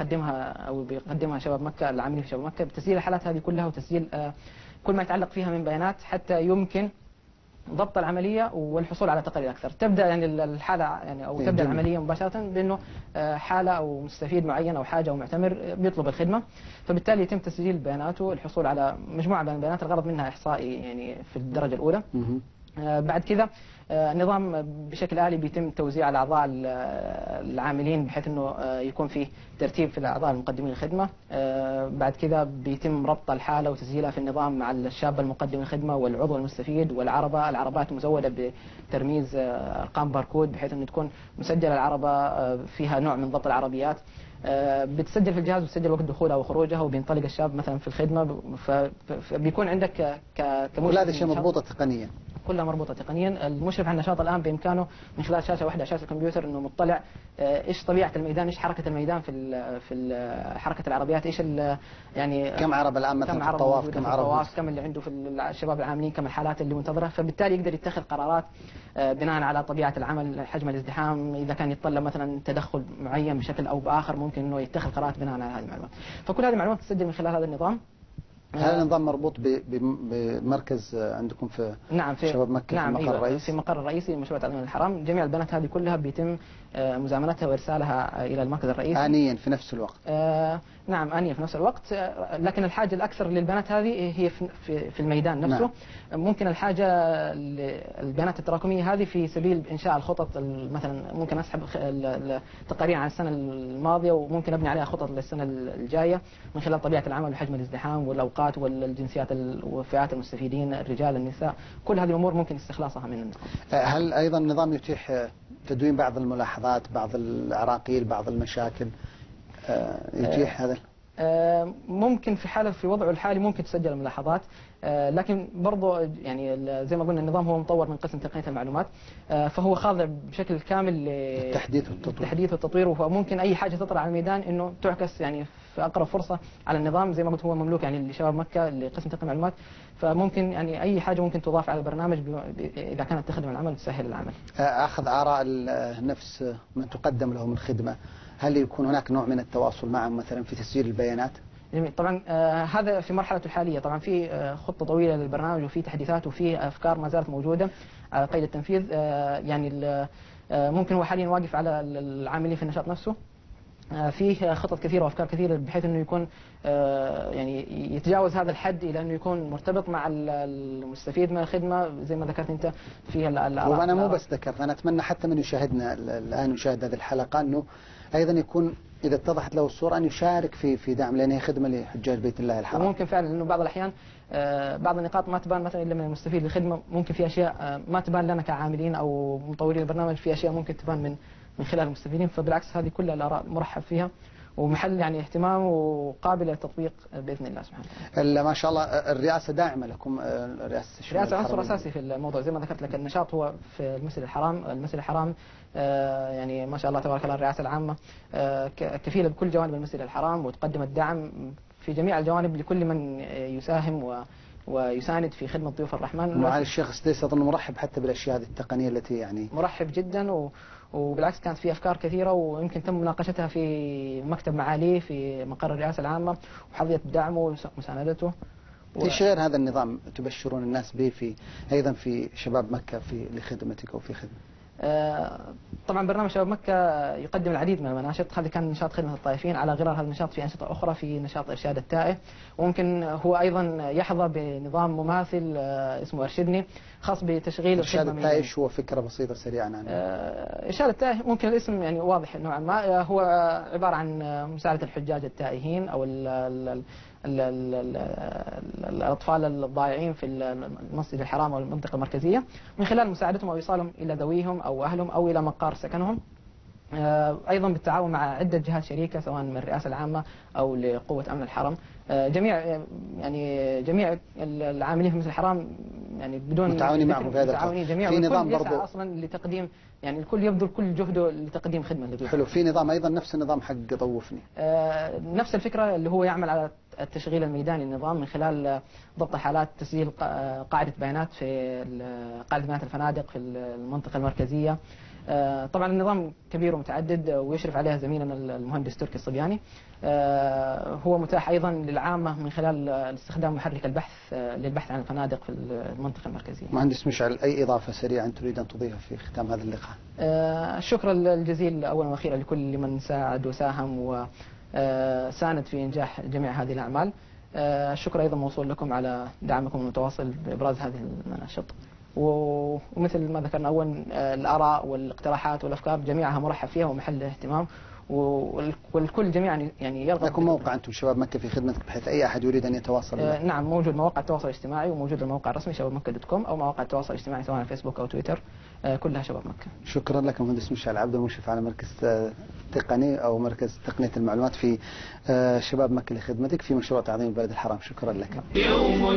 بيقدمها شباب مكة، العاملين في شباب مكة، بتسجيل الحالات هذه كلها وتسجيل كل ما يتعلق فيها من بيانات حتى يمكن ضبط العملية والحصول على تقارير أكثر. تبدأ يعني الحالة يعني أو تبدأ العملية مباشرة بأنه حالة أو مستفيد معين أو حاجة أو معتمر بيطلب الخدمة، فبالتالي يتم تسجيل بياناته، الحصول على مجموعة من البيانات الغرض منها إحصائي يعني في الدرجة الأولى. بعد كذا النظام بشكل آلي بيتم توزيع الأعضاء العاملين بحيث أنه يكون في ترتيب في الأعضاء المقدمين الخدمة. بعد كذا بيتم ربط الحالة وتسجيلها في النظام مع الشاب المقدم الخدمة والعضو المستفيد العربات مزودة بترميز أرقام باركود بحيث أنه تكون مسجلة العربة فيها نوع من ضبط العربيات. بتسجل في الجهاز وتسجل وقت دخولها وخروجها، وبينطلق الشاب مثلا في الخدمة، فبيكون عندك كل هذا شيء مربوطة تقنيا، كلها مربوطة تقنيا. المشرف على النشاط الآن بإمكانه من خلال شاشة واحدة، شاشة الكمبيوتر، إنه مطلع إيش طبيعة الميدان، إيش حركة الميدان في حركة العربيات، إيش يعني كم عربة الآن مثلا في الطواف، كم اللي عنده في الشباب العاملين، كم الحالات اللي منتظرة، فبالتالي يقدر يتخذ قرارات بناء على طبيعة العمل، حجم الازدحام، إذا كان يتطلب مثلا تدخل معين بشكل أو بآخر ممكن إنه يتخذ قرارات بناء على هذه المعلومات. فكل هذه المعلومات تسجل من خلال هذا النظام. هل النظام مربوط بمركز عندكم في نعم في شباب مكة؟ نعم في المقر الرئيسي؟ في المقر الرئيسي لمشروع تعليم الحرم. جميع البيانات هذه كلها بيتم مزامنتها وإرسالها إلى المركز الرئيسي آنيا في نفس الوقت. نعم آنيا في نفس الوقت. لكن الحاجة الأكثر للبيانات هذه هي في الميدان نفسه. نعم. ممكن الحاجة البيانات التراكمية هذه في سبيل إنشاء الخطط، مثلا ممكن أسحب تقارير عن السنة الماضية وممكن أبني عليها خطط للسنة الجاية من خلال طبيعة العمل وحجم الازدحام والأوقات والجنسيات وفئات المستفيدين، الرجال النساء، كل هذه الأمور ممكن استخلاصها من النظام. هل أيضا النظام يتيح تدوين بعض الملاحظات، بعض العراقيل، بعض المشاكل، يتيح هذا؟ ممكن في وضعه الحالي ممكن تسجل الملاحظات، لكن برضو يعني زي ما قلنا النظام هو مطور من قسم تقنية المعلومات، فهو خاضع بشكل كامل للتحديث والتطوير، وممكن أي حاجة تطرأ على الميدان إنه تعكس يعني في أقرب فرصة على النظام. زي ما قلت هو مملوك يعني لشباب مكة لقسم تقنية المعلومات، فممكن يعني أي حاجة ممكن تضاف على البرنامج إذا كانت تخدم العمل وتسهل العمل. أخذ آراء نفس من تقدم لهم الخدمة، هل يكون هناك نوع من التواصل معهم مثلا في تسجيل البيانات؟ جميل. طبعا هذا في مرحلته الحالية. طبعا في خطة طويلة للبرنامج وفي تحديثات وفي أفكار ما زالت موجودة على قيد التنفيذ. يعني ممكن هو حاليا واقف على العاملين في النشاط نفسه. فيه خطط كثيرة وأفكار كثيرة بحيث أنه يكون يعني يتجاوز هذا الحد إلى أنه يكون مرتبط مع المستفيد من الخدمة زي ما ذكرت أنت في الآراء. وأنا مو بس ذكرت، أنا أتمنى حتى من يشاهدنا الآن يشاهد هذه الحلقة أنه أيضا يكون إذا اتضحت له الصورة أن يشارك في دعم، لأن هي خدمة لحجاج بيت الله الحرام. وممكن فعلا أنه بعض الأحيان بعض النقاط ما تبان مثلا إلا من المستفيد للخدمة، ممكن في أشياء ما تبان لنا كعاملين أو مطورين البرنامج، في أشياء ممكن تبان من خلال المستفيدين. فبالعكس هذه كلها الآراء مرحب فيها ومحل يعني اهتمام وقابل للتطبيق بإذن الله سبحانه وتعالى. ما شاء الله الرئاسة داعمة لكم، الرئاسة عنصر أساسي في الموضوع. زي ما ذكرت لك النشاط هو في المسجد الحرام يعني ما شاء الله تبارك الله الرئاسة العامة كفيلة بكل جوانب المسجد الحرام وتقدم الدعم في جميع الجوانب لكل من يساهم ويساند في خدمة ضيوف الرحمن. معالي الشيخ السديس أظن مرحب حتى بالأشياء هذه التقنية التي يعني مرحب جدا، وبالعكس كانت في أفكار كثيرة ويمكن تم مناقشتها في مكتب معاليه في مقر الرئاسة العامة وحظية بدعمه ومساندته. ايش غير هذا النظام تبشرون الناس به أيضا في شباب مكة لخدمتك أو في خدمة؟ طبعا برنامج شباب مكة يقدم العديد من المناشط. هذا كان نشاط خدمة الطائفين، على غرار هذا النشاط في أنشطة أخرى، في نشاط إرشاد التائه، وممكن هو أيضا يحظى بنظام مماثل اسمه أرشدني خاص بتشغيل إرشاد التائه. إيش هو؟ فكرة بسيطة سريعا عنه. إرشاد التائه ممكن الاسم يعني واضح نوعا ما، هو عبارة عن مساعدة الحجاج التائهين أو الأطفال الضائعين في المسجد الحرام والمنطقة المركزية من خلال مساعدتهم أو إيصالهم إلى ذويهم أو أهلهم أو إلى مقار سكنهم. أيضا بالتعاون مع عدة جهات شريكة سواء من الرئاسة العامة أو لقوة أمن الحرم. جميع العاملين في مثل الحرم يعني بدون متعاونين معهم في هذا متعاونين جميعا، في نظام يسعى برضو أصلا لتقديم يعني الكل يبذل كل جهده لتقديم خدمة للضيوف. حلو. في نظام أيضا نفس النظام حق طوفني، نفس الفكرة اللي هو يعمل على التشغيل الميداني للنظام من خلال ضبط حالات تسجيل قاعدة بيانات في قاعدة بيانات الفنادق في المنطقة المركزية. طبعا النظام كبير ومتعدد ويشرف عليها زميلنا المهندس تركي الصبياني. هو متاح أيضا للعامة من خلال استخدام محرك البحث للبحث عن الفنادق في المنطقة المركزية. مهندس مشعل، أي إضافة سريعة تريد أن تضيفها في ختام هذا اللقاء؟ الشكر الجزيل أولا وأخيرا لكل من ساعد وساهم وساند في إنجاح جميع هذه الأعمال. الشكر أيضا موصول لكم على دعمكم المتواصل بإبراز هذه المناشط، ومثل ما ذكرنا أولا الآراء والاقتراحات والأفكار جميعها مرحب فيها ومحل اهتمام، والكل جميعا يعني يرغب. لكم موقع أنتم شباب مكة في خدمتك بحيث أي أحد يريد أن يتواصل؟ نعم، موجود مواقع التواصل الاجتماعي وموجود الموقع الرسمي شبابمكة.com أو مواقع التواصل الاجتماعي سواء فيسبوك أو تويتر، كلها شباب مكة. شكرا لك مهندس مشعل عبد، المشرف على مركز تقني أو مركز تقنية المعلومات في شباب مكة لخدمتك في مشروع تعظيم البلد الحرام. شكرا لك. يوم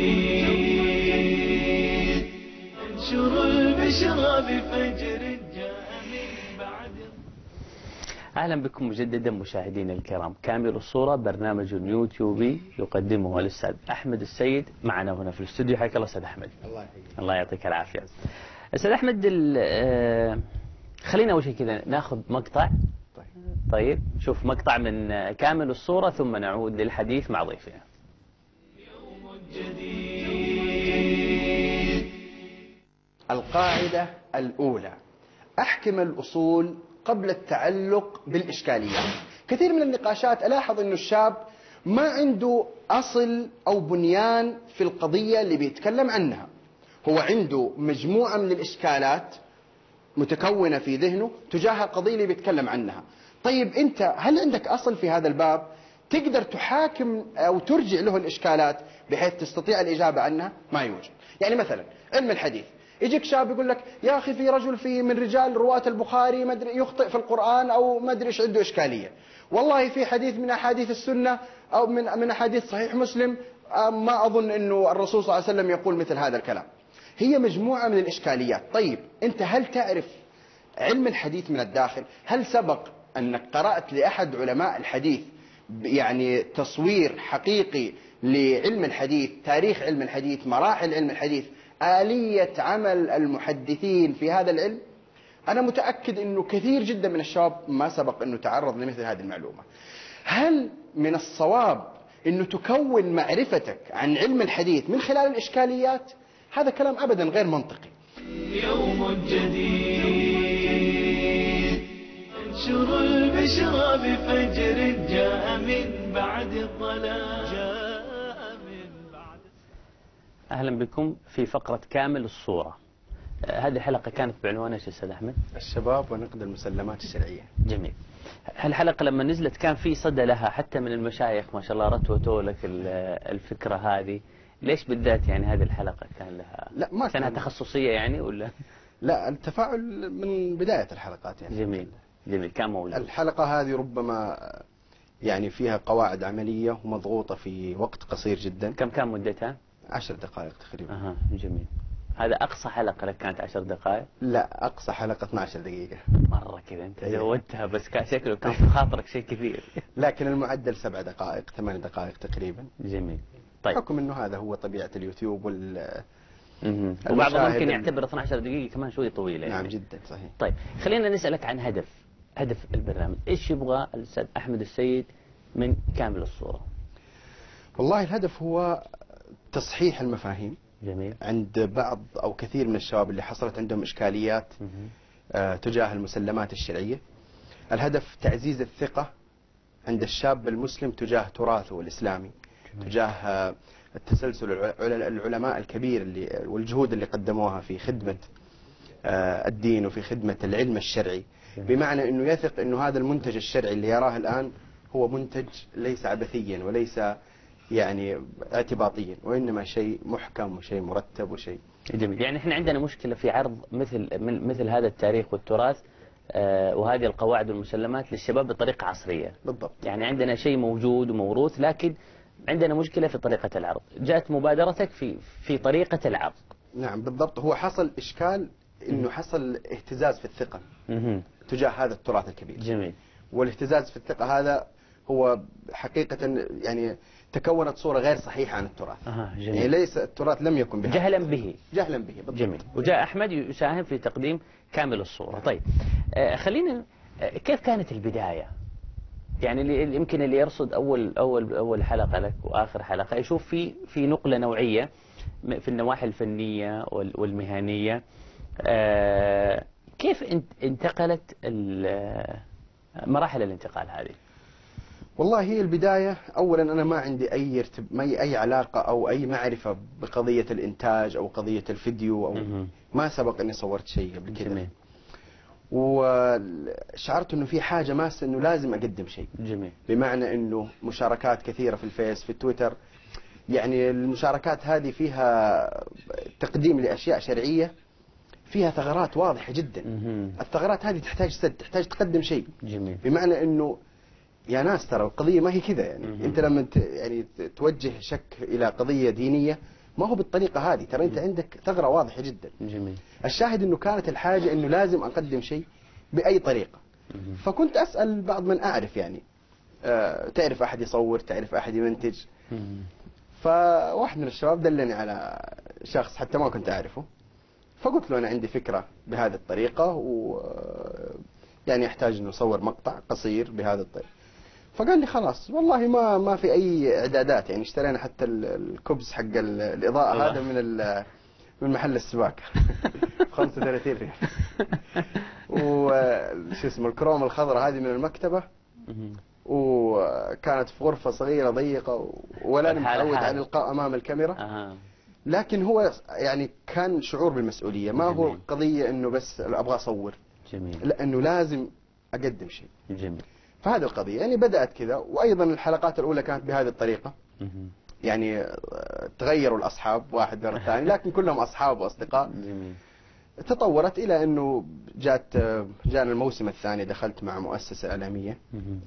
جديد انشر البشرى بفجر جاء من بعد. أهلا بكم مجددا مشاهدينا الكرام. كامل الصورة برنامج يوتيوبي يقدمه الأستاذ أحمد السيد معنا هنا في الاستوديو. حياك الله أستاذ أحمد. الله يعطيك العافية. أستاذ أحمد، خلينا أول شيء كذا ناخذ مقطع. طيب شوف مقطع من كامل الصورة ثم نعود للحديث مع ضيفنا. يوم جديد. القاعدة الأولى: أحكم الأصول قبل التعلق بالإشكاليات. كثير من النقاشات ألاحظ أن الشاب ما عنده أصل أو بنيان في القضية اللي بيتكلم عنها، هو عنده مجموعة من الإشكالات متكونة في ذهنه تجاه القضية اللي بيتكلم عنها. طيب أنت هل عندك أصل في هذا الباب تقدر تحاكم أو ترجع له الإشكالات بحيث تستطيع الإجابة عنها؟ ما يوجد. يعني مثلا علم الحديث، يجيك شاب يقول لك يا أخي في رجل من رجال رواة البخاري ما ادري يخطئ في القرآن أو ما ادري ايش عنده إشكالية، والله في حديث من أحاديث السنة أو من أحاديث صحيح مسلم ما أظن أنه الرسول صلى الله عليه وسلم يقول مثل هذا الكلام. هي مجموعة من الإشكاليات. طيب أنت هل تعرف علم الحديث من الداخل؟ هل سبق أنك قرأت لأحد علماء الحديث يعني تصوير حقيقي لعلم الحديث، تاريخ علم الحديث، مراحل علم الحديث، آلية عمل المحدثين في هذا العلم؟ أنا متأكد أنه كثير جدا من الشباب ما سبق أنه تعرض لمثل هذه المعلومة. هل من الصواب أنه تكون معرفتك عن علم الحديث من خلال الإشكاليات؟ هذا كلام أبدا غير منطقي. يوم جديد انشر البشرى بفجر جاء من بعد الظلام. أهلا بكم في فقرة كامل الصورة. هذه الحلقة كانت بعنوان ايش أستاذ أحمد؟ الشباب ونقد المسلمات الشرعية. جميل. هالحلقة لما نزلت كان في صدى لها حتى من المشايخ ما شاء الله، رتوتوا لك الفكرة هذه. ليش بالذات يعني هذه الحلقة كان لها؟ لا ما كانها تخصصية يعني ولا؟ لا، التفاعل من بداية الحلقات يعني. جميل جميل. كان موجود. الحلقة هذه ربما يعني فيها قواعد عملية ومضغوطة في وقت قصير جدا. كم كان مدتها؟ 10 دقائق تقريبا. جميل. هذا أقصى حلقة لك كانت 10 دقائق؟ لا، أقصى حلقة 12 دقيقة. مرة كذا أنت زودتها، بس شكله كان في خاطرك شيء كثير. لكن المعدل 7 دقائق 8 دقائق تقريبا. جميل. طيب. حكم أنه هذا هو طبيعة اليوتيوب وبعضهم ممكن يعتبر 12 دقيقة كمان شوي طويلة يعني. نعم جدا صحيح. طيب خلينا نسألك عن هدف البرنامج. إيش يبغى الأستاذ أحمد السيد من كامل الصورة؟ والله الهدف هو تصحيح المفاهيم. جميل. عند بعض أو كثير من الشباب اللي حصلت عندهم إشكاليات تجاه المسلمات الشرعية. الهدف تعزيز الثقة عند الشاب المسلم تجاه تراثه الإسلامي، تجاه التسلسل العلماء الكبير والجهود اللي قدموها في خدمة الدين وفي خدمة العلم الشرعي، بمعنى أنه يثق أنه هذا المنتج الشرعي اللي يراه الآن هو منتج ليس عبثيا وليس يعني اعتباطيا، وإنما شيء محكم وشيء مرتب وشيء جميل. يعني احنا عندنا مشكلة في عرض مثل هذا التاريخ والتراث وهذه القواعد والمسلمات للشباب بطريقة عصرية. بالضبط. يعني عندنا شيء موجود وموروث، لكن عندنا مشكلة في طريقة العرض. جاءت مبادرتك في طريقة العرض. نعم بالضبط. هو حصل إشكال إنه حصل اهتزاز في الثقة تجاه هذا التراث الكبير. جميل. والاهتزاز في الثقة هذا هو حقيقة يعني تكونت صورة غير صحيحة عن التراث. جميل. يعني ليس التراث لم يكن بهذا. جهلا به. جهلا به بالضبط. جميل. وجاء أحمد يساهم في تقديم كامل الصورة. طيب خلينا، كيف كانت البداية؟ يعني اللي يمكن اللي يرصد أول حلقة لك وآخر حلقة يشوف في نقلة نوعية في النواحي الفنية والمهنية. كيف انتقلت مراحل الانتقال هذه؟ والله هي البداية، أولا أنا ما عندي أي علاقة أو أي معرفة بقضية الإنتاج أو قضية الفيديو، أو ما سبق أني صورت شيء قبل كده. وشعرت أنه في حاجة ماسة أنه لازم أقدم شيء. جميل. بمعنى أنه مشاركات كثيرة في الفيس في التويتر، يعني المشاركات هذه فيها تقديم لأشياء شرعية فيها ثغرات واضحة جدا. الثغرات هذه تحتاج سد، تحتاج تقدم شيء. جميل. بمعنى أنه يا ناس ترى القضية ما هي كذا، يعني أنت لما يعني توجه شك إلى قضية دينية ما هو بالطريقة هذه، ترى أنت عندك ثغرة واضحة جدا. جميل. الشاهد أنه كانت الحاجة أنه لازم أقدم شيء بأي طريقة. فكنت أسأل بعض من أعرف، يعني تعرف أحد يصور، تعرف أحد يمنتج. فواحد من الشباب دلني على شخص حتى ما كنت أعرفه، فقلت له أنا عندي فكرة بهذه الطريقة، و يعني يحتاج أنه أصور مقطع قصير بهذا الطريقة. فقال لي خلاص والله ما في أي إعدادات، يعني اشترينا حتى الكبس حق الإضاءة هذا من محل السباكة 35 ريال، وش اسمه الكروم الخضراء هذه من المكتبة، وكانت في غرفة صغيرة ضيقة ولا متعود على الإلقاء أمام الكاميرا. لكن هو يعني كان شعور بالمسؤولية، ما هو قضية إنه بس أبغى أصور. جميل. لأنه لازم أقدم شيء. جميل. فهذه القضية يعني بدأت كذا، وأيضا الحلقات الأولى كانت بهذه الطريقة. يعني تغيروا الأصحاب واحد ورا الثاني، لكن كلهم أصحاب وأصدقاء. جميل. تطورت إلى أنه جاءنا الموسم الثاني، دخلت مع مؤسسة إعلامية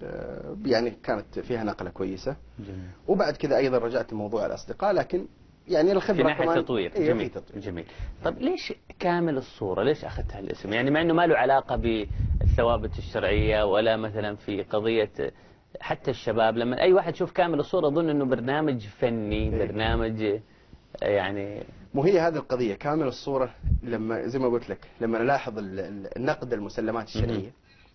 يعني كانت فيها نقلة كويسة. جميل. وبعد كذا أيضا رجعت الموضوع الأصدقاء، لكن يعني الخبرة في ناحية كمان تطوير. إيه جميل. تطوير. جميل. طب ليش كامل الصورة؟ ليش أخذت هالاسم؟ يعني مع أنه ما له علاقة بالثوابت الشرعية ولا مثلا في قضية حتى الشباب، لما أي واحد يشوف كامل الصورة أظن أنه برنامج فني، برنامج يعني. وهي هذه القضية كامل الصورة، لما زي ما قلت لك لما ألاحظ النقد المسلمات الشرعية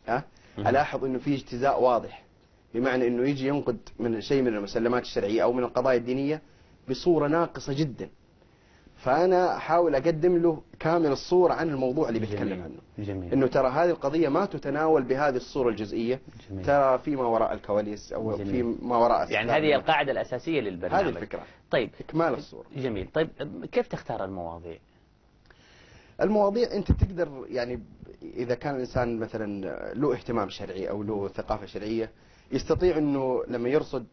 ألاحظ أنه في اجتزاء واضح، بمعنى أنه يجي ينقد من شيء من المسلمات الشرعية أو من القضايا الدينية بصورة ناقصة جدا، فأنا أحاول أقدم له كامل الصورة عن الموضوع اللي بيتكلم عنه. جميل. إنه ترى هذه القضية ما تتناول بهذه الصورة الجزئية. جميل. ترى في ما وراء الكواليس أو جميل. في ما وراء يعني هذه القاعدة الأساسية للبرنامج. هذه الفكرة. طيب إكمال الصورة. جميل. طيب كيف تختار المواضيع؟ المواضيع أنت تقدر يعني إذا كان الإنسان مثلا له اهتمام شرعي أو له ثقافة شرعية، يستطيع أنه لما يرصد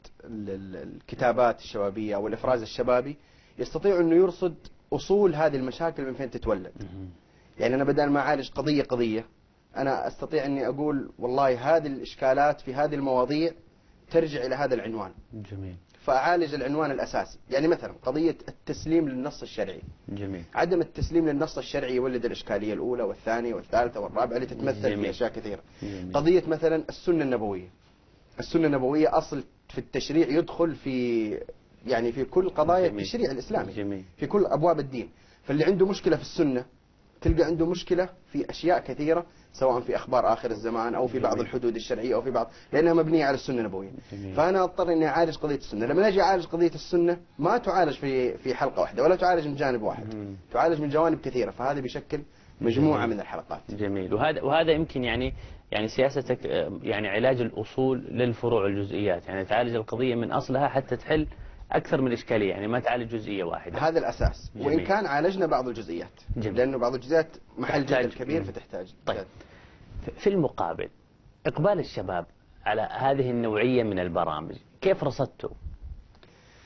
الكتابات الشبابية أو الإفراز الشبابي يستطيع أنه يرصد أصول هذه المشاكل من فين تتولد. يعني أنا بدل ما أعالج قضية أنا أستطيع أني أقول والله هذه الإشكالات في هذه المواضيع ترجع إلى هذا العنوان. جميل. فأعالج العنوان الأساسي. يعني مثلا قضية التسليم للنص الشرعي. جميل. عدم التسليم للنص الشرعي يولد الإشكالية الأولى والثانية والثالثة والرابعة اللي تتمثل جميل. في أشياء كثيرة. جميل. قضية مثلا السنة النبوية. السنة النبوية أصل في التشريع يدخل في يعني في كل قضايا جميل. التشريع الإسلامي. جميل. في كل أبواب الدين. فاللي عنده مشكلة في السنة تلقى عنده مشكلة في أشياء كثيرة، سواء في أخبار آخر الزمان أو في بعض جميل. الحدود الشرعية أو في بعض، لأنها مبنية على السنة النبوية. جميل. فأنا أضطر إني أعالج قضية السنة. لما نجي أعالج قضية السنة ما تعالج في حلقة واحدة ولا تعالج من جانب واحد، تعالج من جوانب كثيرة، فهذا بيشكل مجموعة من الحلقات. جميل. وهذا يمكن يعني سياستك يعني علاج الأصول للفروع والجزئيات، يعني تعالج القضية من أصلها حتى تحل أكثر من إشكالية، يعني ما تعالج جزئية واحدة. هذا الأساس. جميل. وإن كان عالجنا بعض الجزئيات. جميل. لأنه بعض الجزئيات محل تحتاج. جدل كبير فتحتاج. طيب في المقابل إقبال الشباب على هذه النوعية من البرامج كيف رصدته؟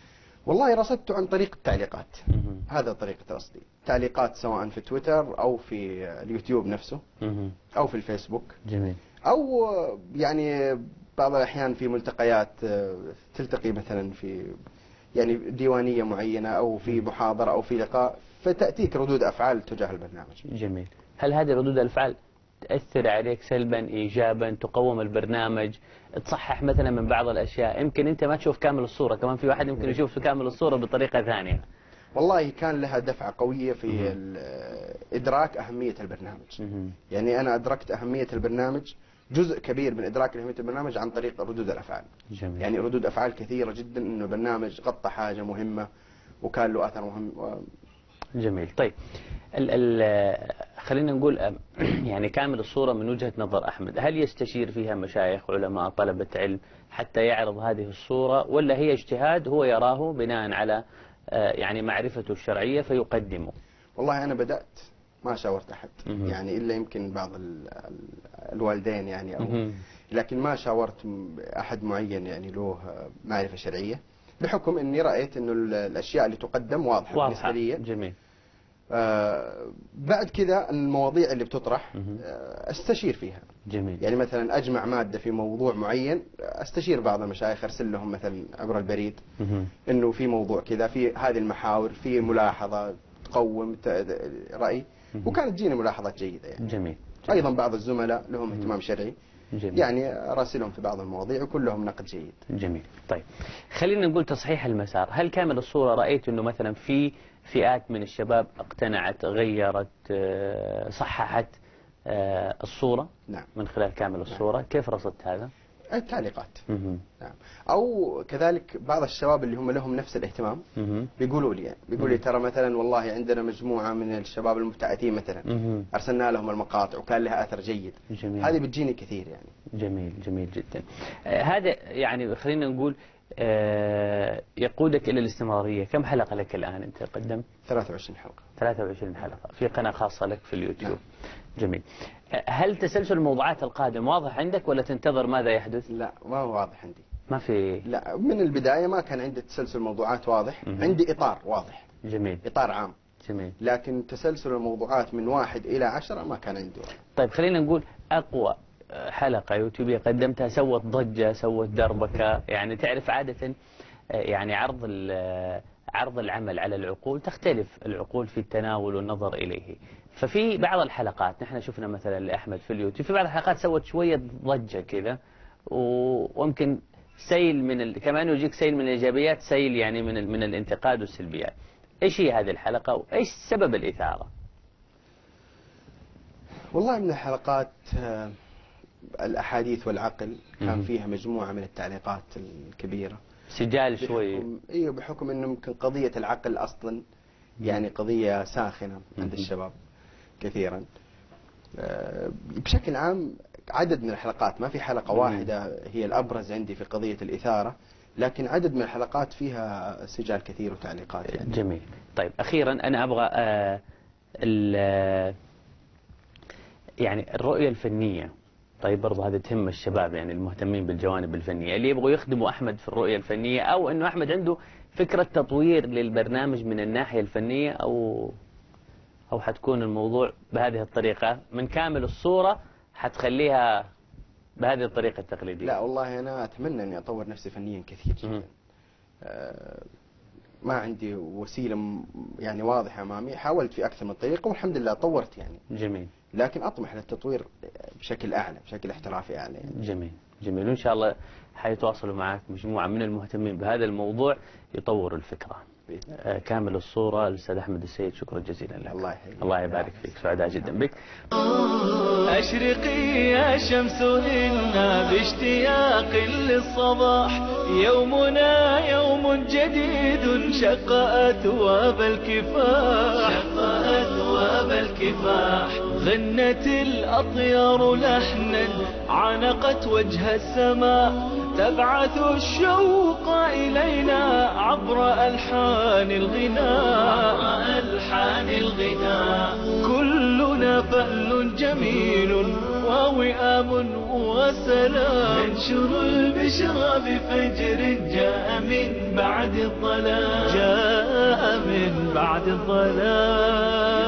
والله رصدته عن طريق التعليقات. هذا طريقة رصدي، تعليقات سواء في تويتر أو في اليوتيوب نفسه أو في الفيسبوك. جميل. أو يعني بعض الأحيان في ملتقيات تلتقي مثلا في يعني ديوانية معينة أو في محاضرة أو في لقاء، فتأتيك ردود أفعال تجاه البرنامج. جميل. هل هذه ردود الأفعال تأثر عليك سلبا إيجابا، تقوم البرنامج، تصحح مثلا من بعض الأشياء؟ يمكن أنت ما تشوف كامل الصورة، كمان في واحد يمكن يشوف كامل الصورة بطريقة ثانية. والله كان لها دفعة قوية في إدراك أهمية البرنامج. يعني أنا أدركت أهمية البرنامج، جزء كبير من إدراك أهمية البرنامج عن طريق ردود الأفعال. جميل. يعني ردود أفعال كثيرة جدا إنه برنامج غطى حاجة مهمة وكان له أثر مهم. جميل. طيب خلينا نقول يعني كامل الصورة من وجهة نظر أحمد، هل يستشير فيها مشايخ علماء طلبة علم حتى يعرض هذه الصورة، ولا هي اجتهاد هو يراه بناء على يعني معرفته الشرعية فيقدمه؟ والله أنا بدأت ما شاورت أحد، يعني إلا يمكن بعض الوالدين يعني أو لكن ما شاورت أحد معين يعني له معرفة شرعية، بحكم أني رأيت أنه الأشياء اللي تقدم واضحة بالنسبة لي. جميل. بعد كذا المواضيع اللي بتطرح استشير فيها. جميل. يعني مثلا أجمع مادة في موضوع معين، استشير بعض المشايخ، أرسل لهم مثلا عبر البريد أنه في موضوع كذا، في هذه المحاور، في ملاحظة تقوم رأي، وكانت تجيني ملاحظات جيدة يعني. جميل. أيضا بعض الزملاء لهم اهتمام شرعي. جميل. يعني راسلهم في بعض المواضيع وكلهم نقد جيد. جميل. طيب خلينا نقول تصحيح المسار، هل كامل الصورة رأيت أنه مثلا في فئات من الشباب اقتنعت، غيرت، صححت الصورة؟ نعم. من خلال كامل الصورة. نعم. كيف رصدت هذا؟ التعليقات. نعم. أو كذلك بعض الشباب اللي هم لهم نفس الاهتمام بيقولوا لي ترى مثلا والله عندنا مجموعة من الشباب المبتعثين مثلا أرسلنا لهم المقاطع وكان لها أثر جيد. جميل. هذه بتجيني كثير يعني. جميل. جميل جدا. هذا يعني خلينا نقول يقودك إلى الاستمرارية. كم حلقة لك الآن أنت قدمت؟ 23 حلقة. 23 حلقة في قناة خاصة لك في اليوتيوب. نعم. جميل. هل تسلسل الموضوعات القادم واضح عندك ولا تنتظر ماذا يحدث؟ لا ما هو واضح عندي. ما في. لا من البداية ما كان عندي تسلسل موضوعات واضح. عندي إطار واضح. جميل. إطار عام. جميل. لكن تسلسل الموضوعات من 1 إلى 10 ما كان عندي واضح. طيب خلينا نقول أقوى حلقة يوتيوبية قدمتها سوت ضجة، سوت دربكة، يعني تعرف عادة يعني عرض العمل على العقول تختلف العقول في التناول والنظر إليه. ففي بعض الحلقات نحن شفنا مثلا لأحمد في اليوتيوب، في بعض الحلقات سوت شوية ضجة كذا، وممكن سيل كمان يجيك سيل من الإيجابيات، سيل يعني من الانتقاد والسلبيات. إيش هي هذه الحلقة وإيش سبب الإثارة؟ والله من الحلقات الأحاديث والعقل كان فيها مجموعة من التعليقات الكبيرة، سجال شوي. ايوه بحكم انه يمكن قضية العقل اصلا يعني قضية ساخنة عند الشباب كثيرا. بشكل عام عدد من الحلقات، ما في حلقة واحدة هي الأبرز عندي في قضية الإثارة، لكن عدد من الحلقات فيها سجال كثير وتعليقات يعني. جميل. طيب أخيرا أنا أبغى يعني الرؤية الفنية. طيب برضه هذا تهم الشباب يعني المهتمين بالجوانب الفنية اللي يبغوا يخدموا أحمد في الرؤية الفنية، أو أنه أحمد عنده فكرة تطوير للبرنامج من الناحية الفنية، أو حتكون الموضوع بهذه الطريقة من كامل الصورة حتخليها بهذه الطريقة التقليدية؟ لا والله أنا أتمنى أني أطور نفسي فنيا كثير جدا. ما عندي وسيلة يعني واضحة أمامي، حاولت في أكثر من طريقة والحمد لله طورت يعني. جميل. لكن أطمح للتطوير بشكل أعلى، بشكل احترافي أعلى يعني. جميل. جميل. وإن شاء الله حيتواصلوا معك مجموعة من المهتمين بهذا الموضوع يطوروا الفكرة. كامل الصورة الأستاذ أحمد السيد، شكرا جزيلا لك. الله يحييك. الله يبارك فيك، سعداء جدا بك. أشرقي يا شمس إنا باشتياق للصباح، يومنا يوم جديد شق أثواب الكفاح، شق أثواب الكفاح. غنت الأطيار لحنا عانقت وجه السماء، تبعث الشوق إلينا عبر ألحان الغناء، ألحان الغناء. كلنا فأل جميل ووئام وسلام. ننشر البشرى بفجر جاء من بعد الظلام، جاء من بعد الظلام.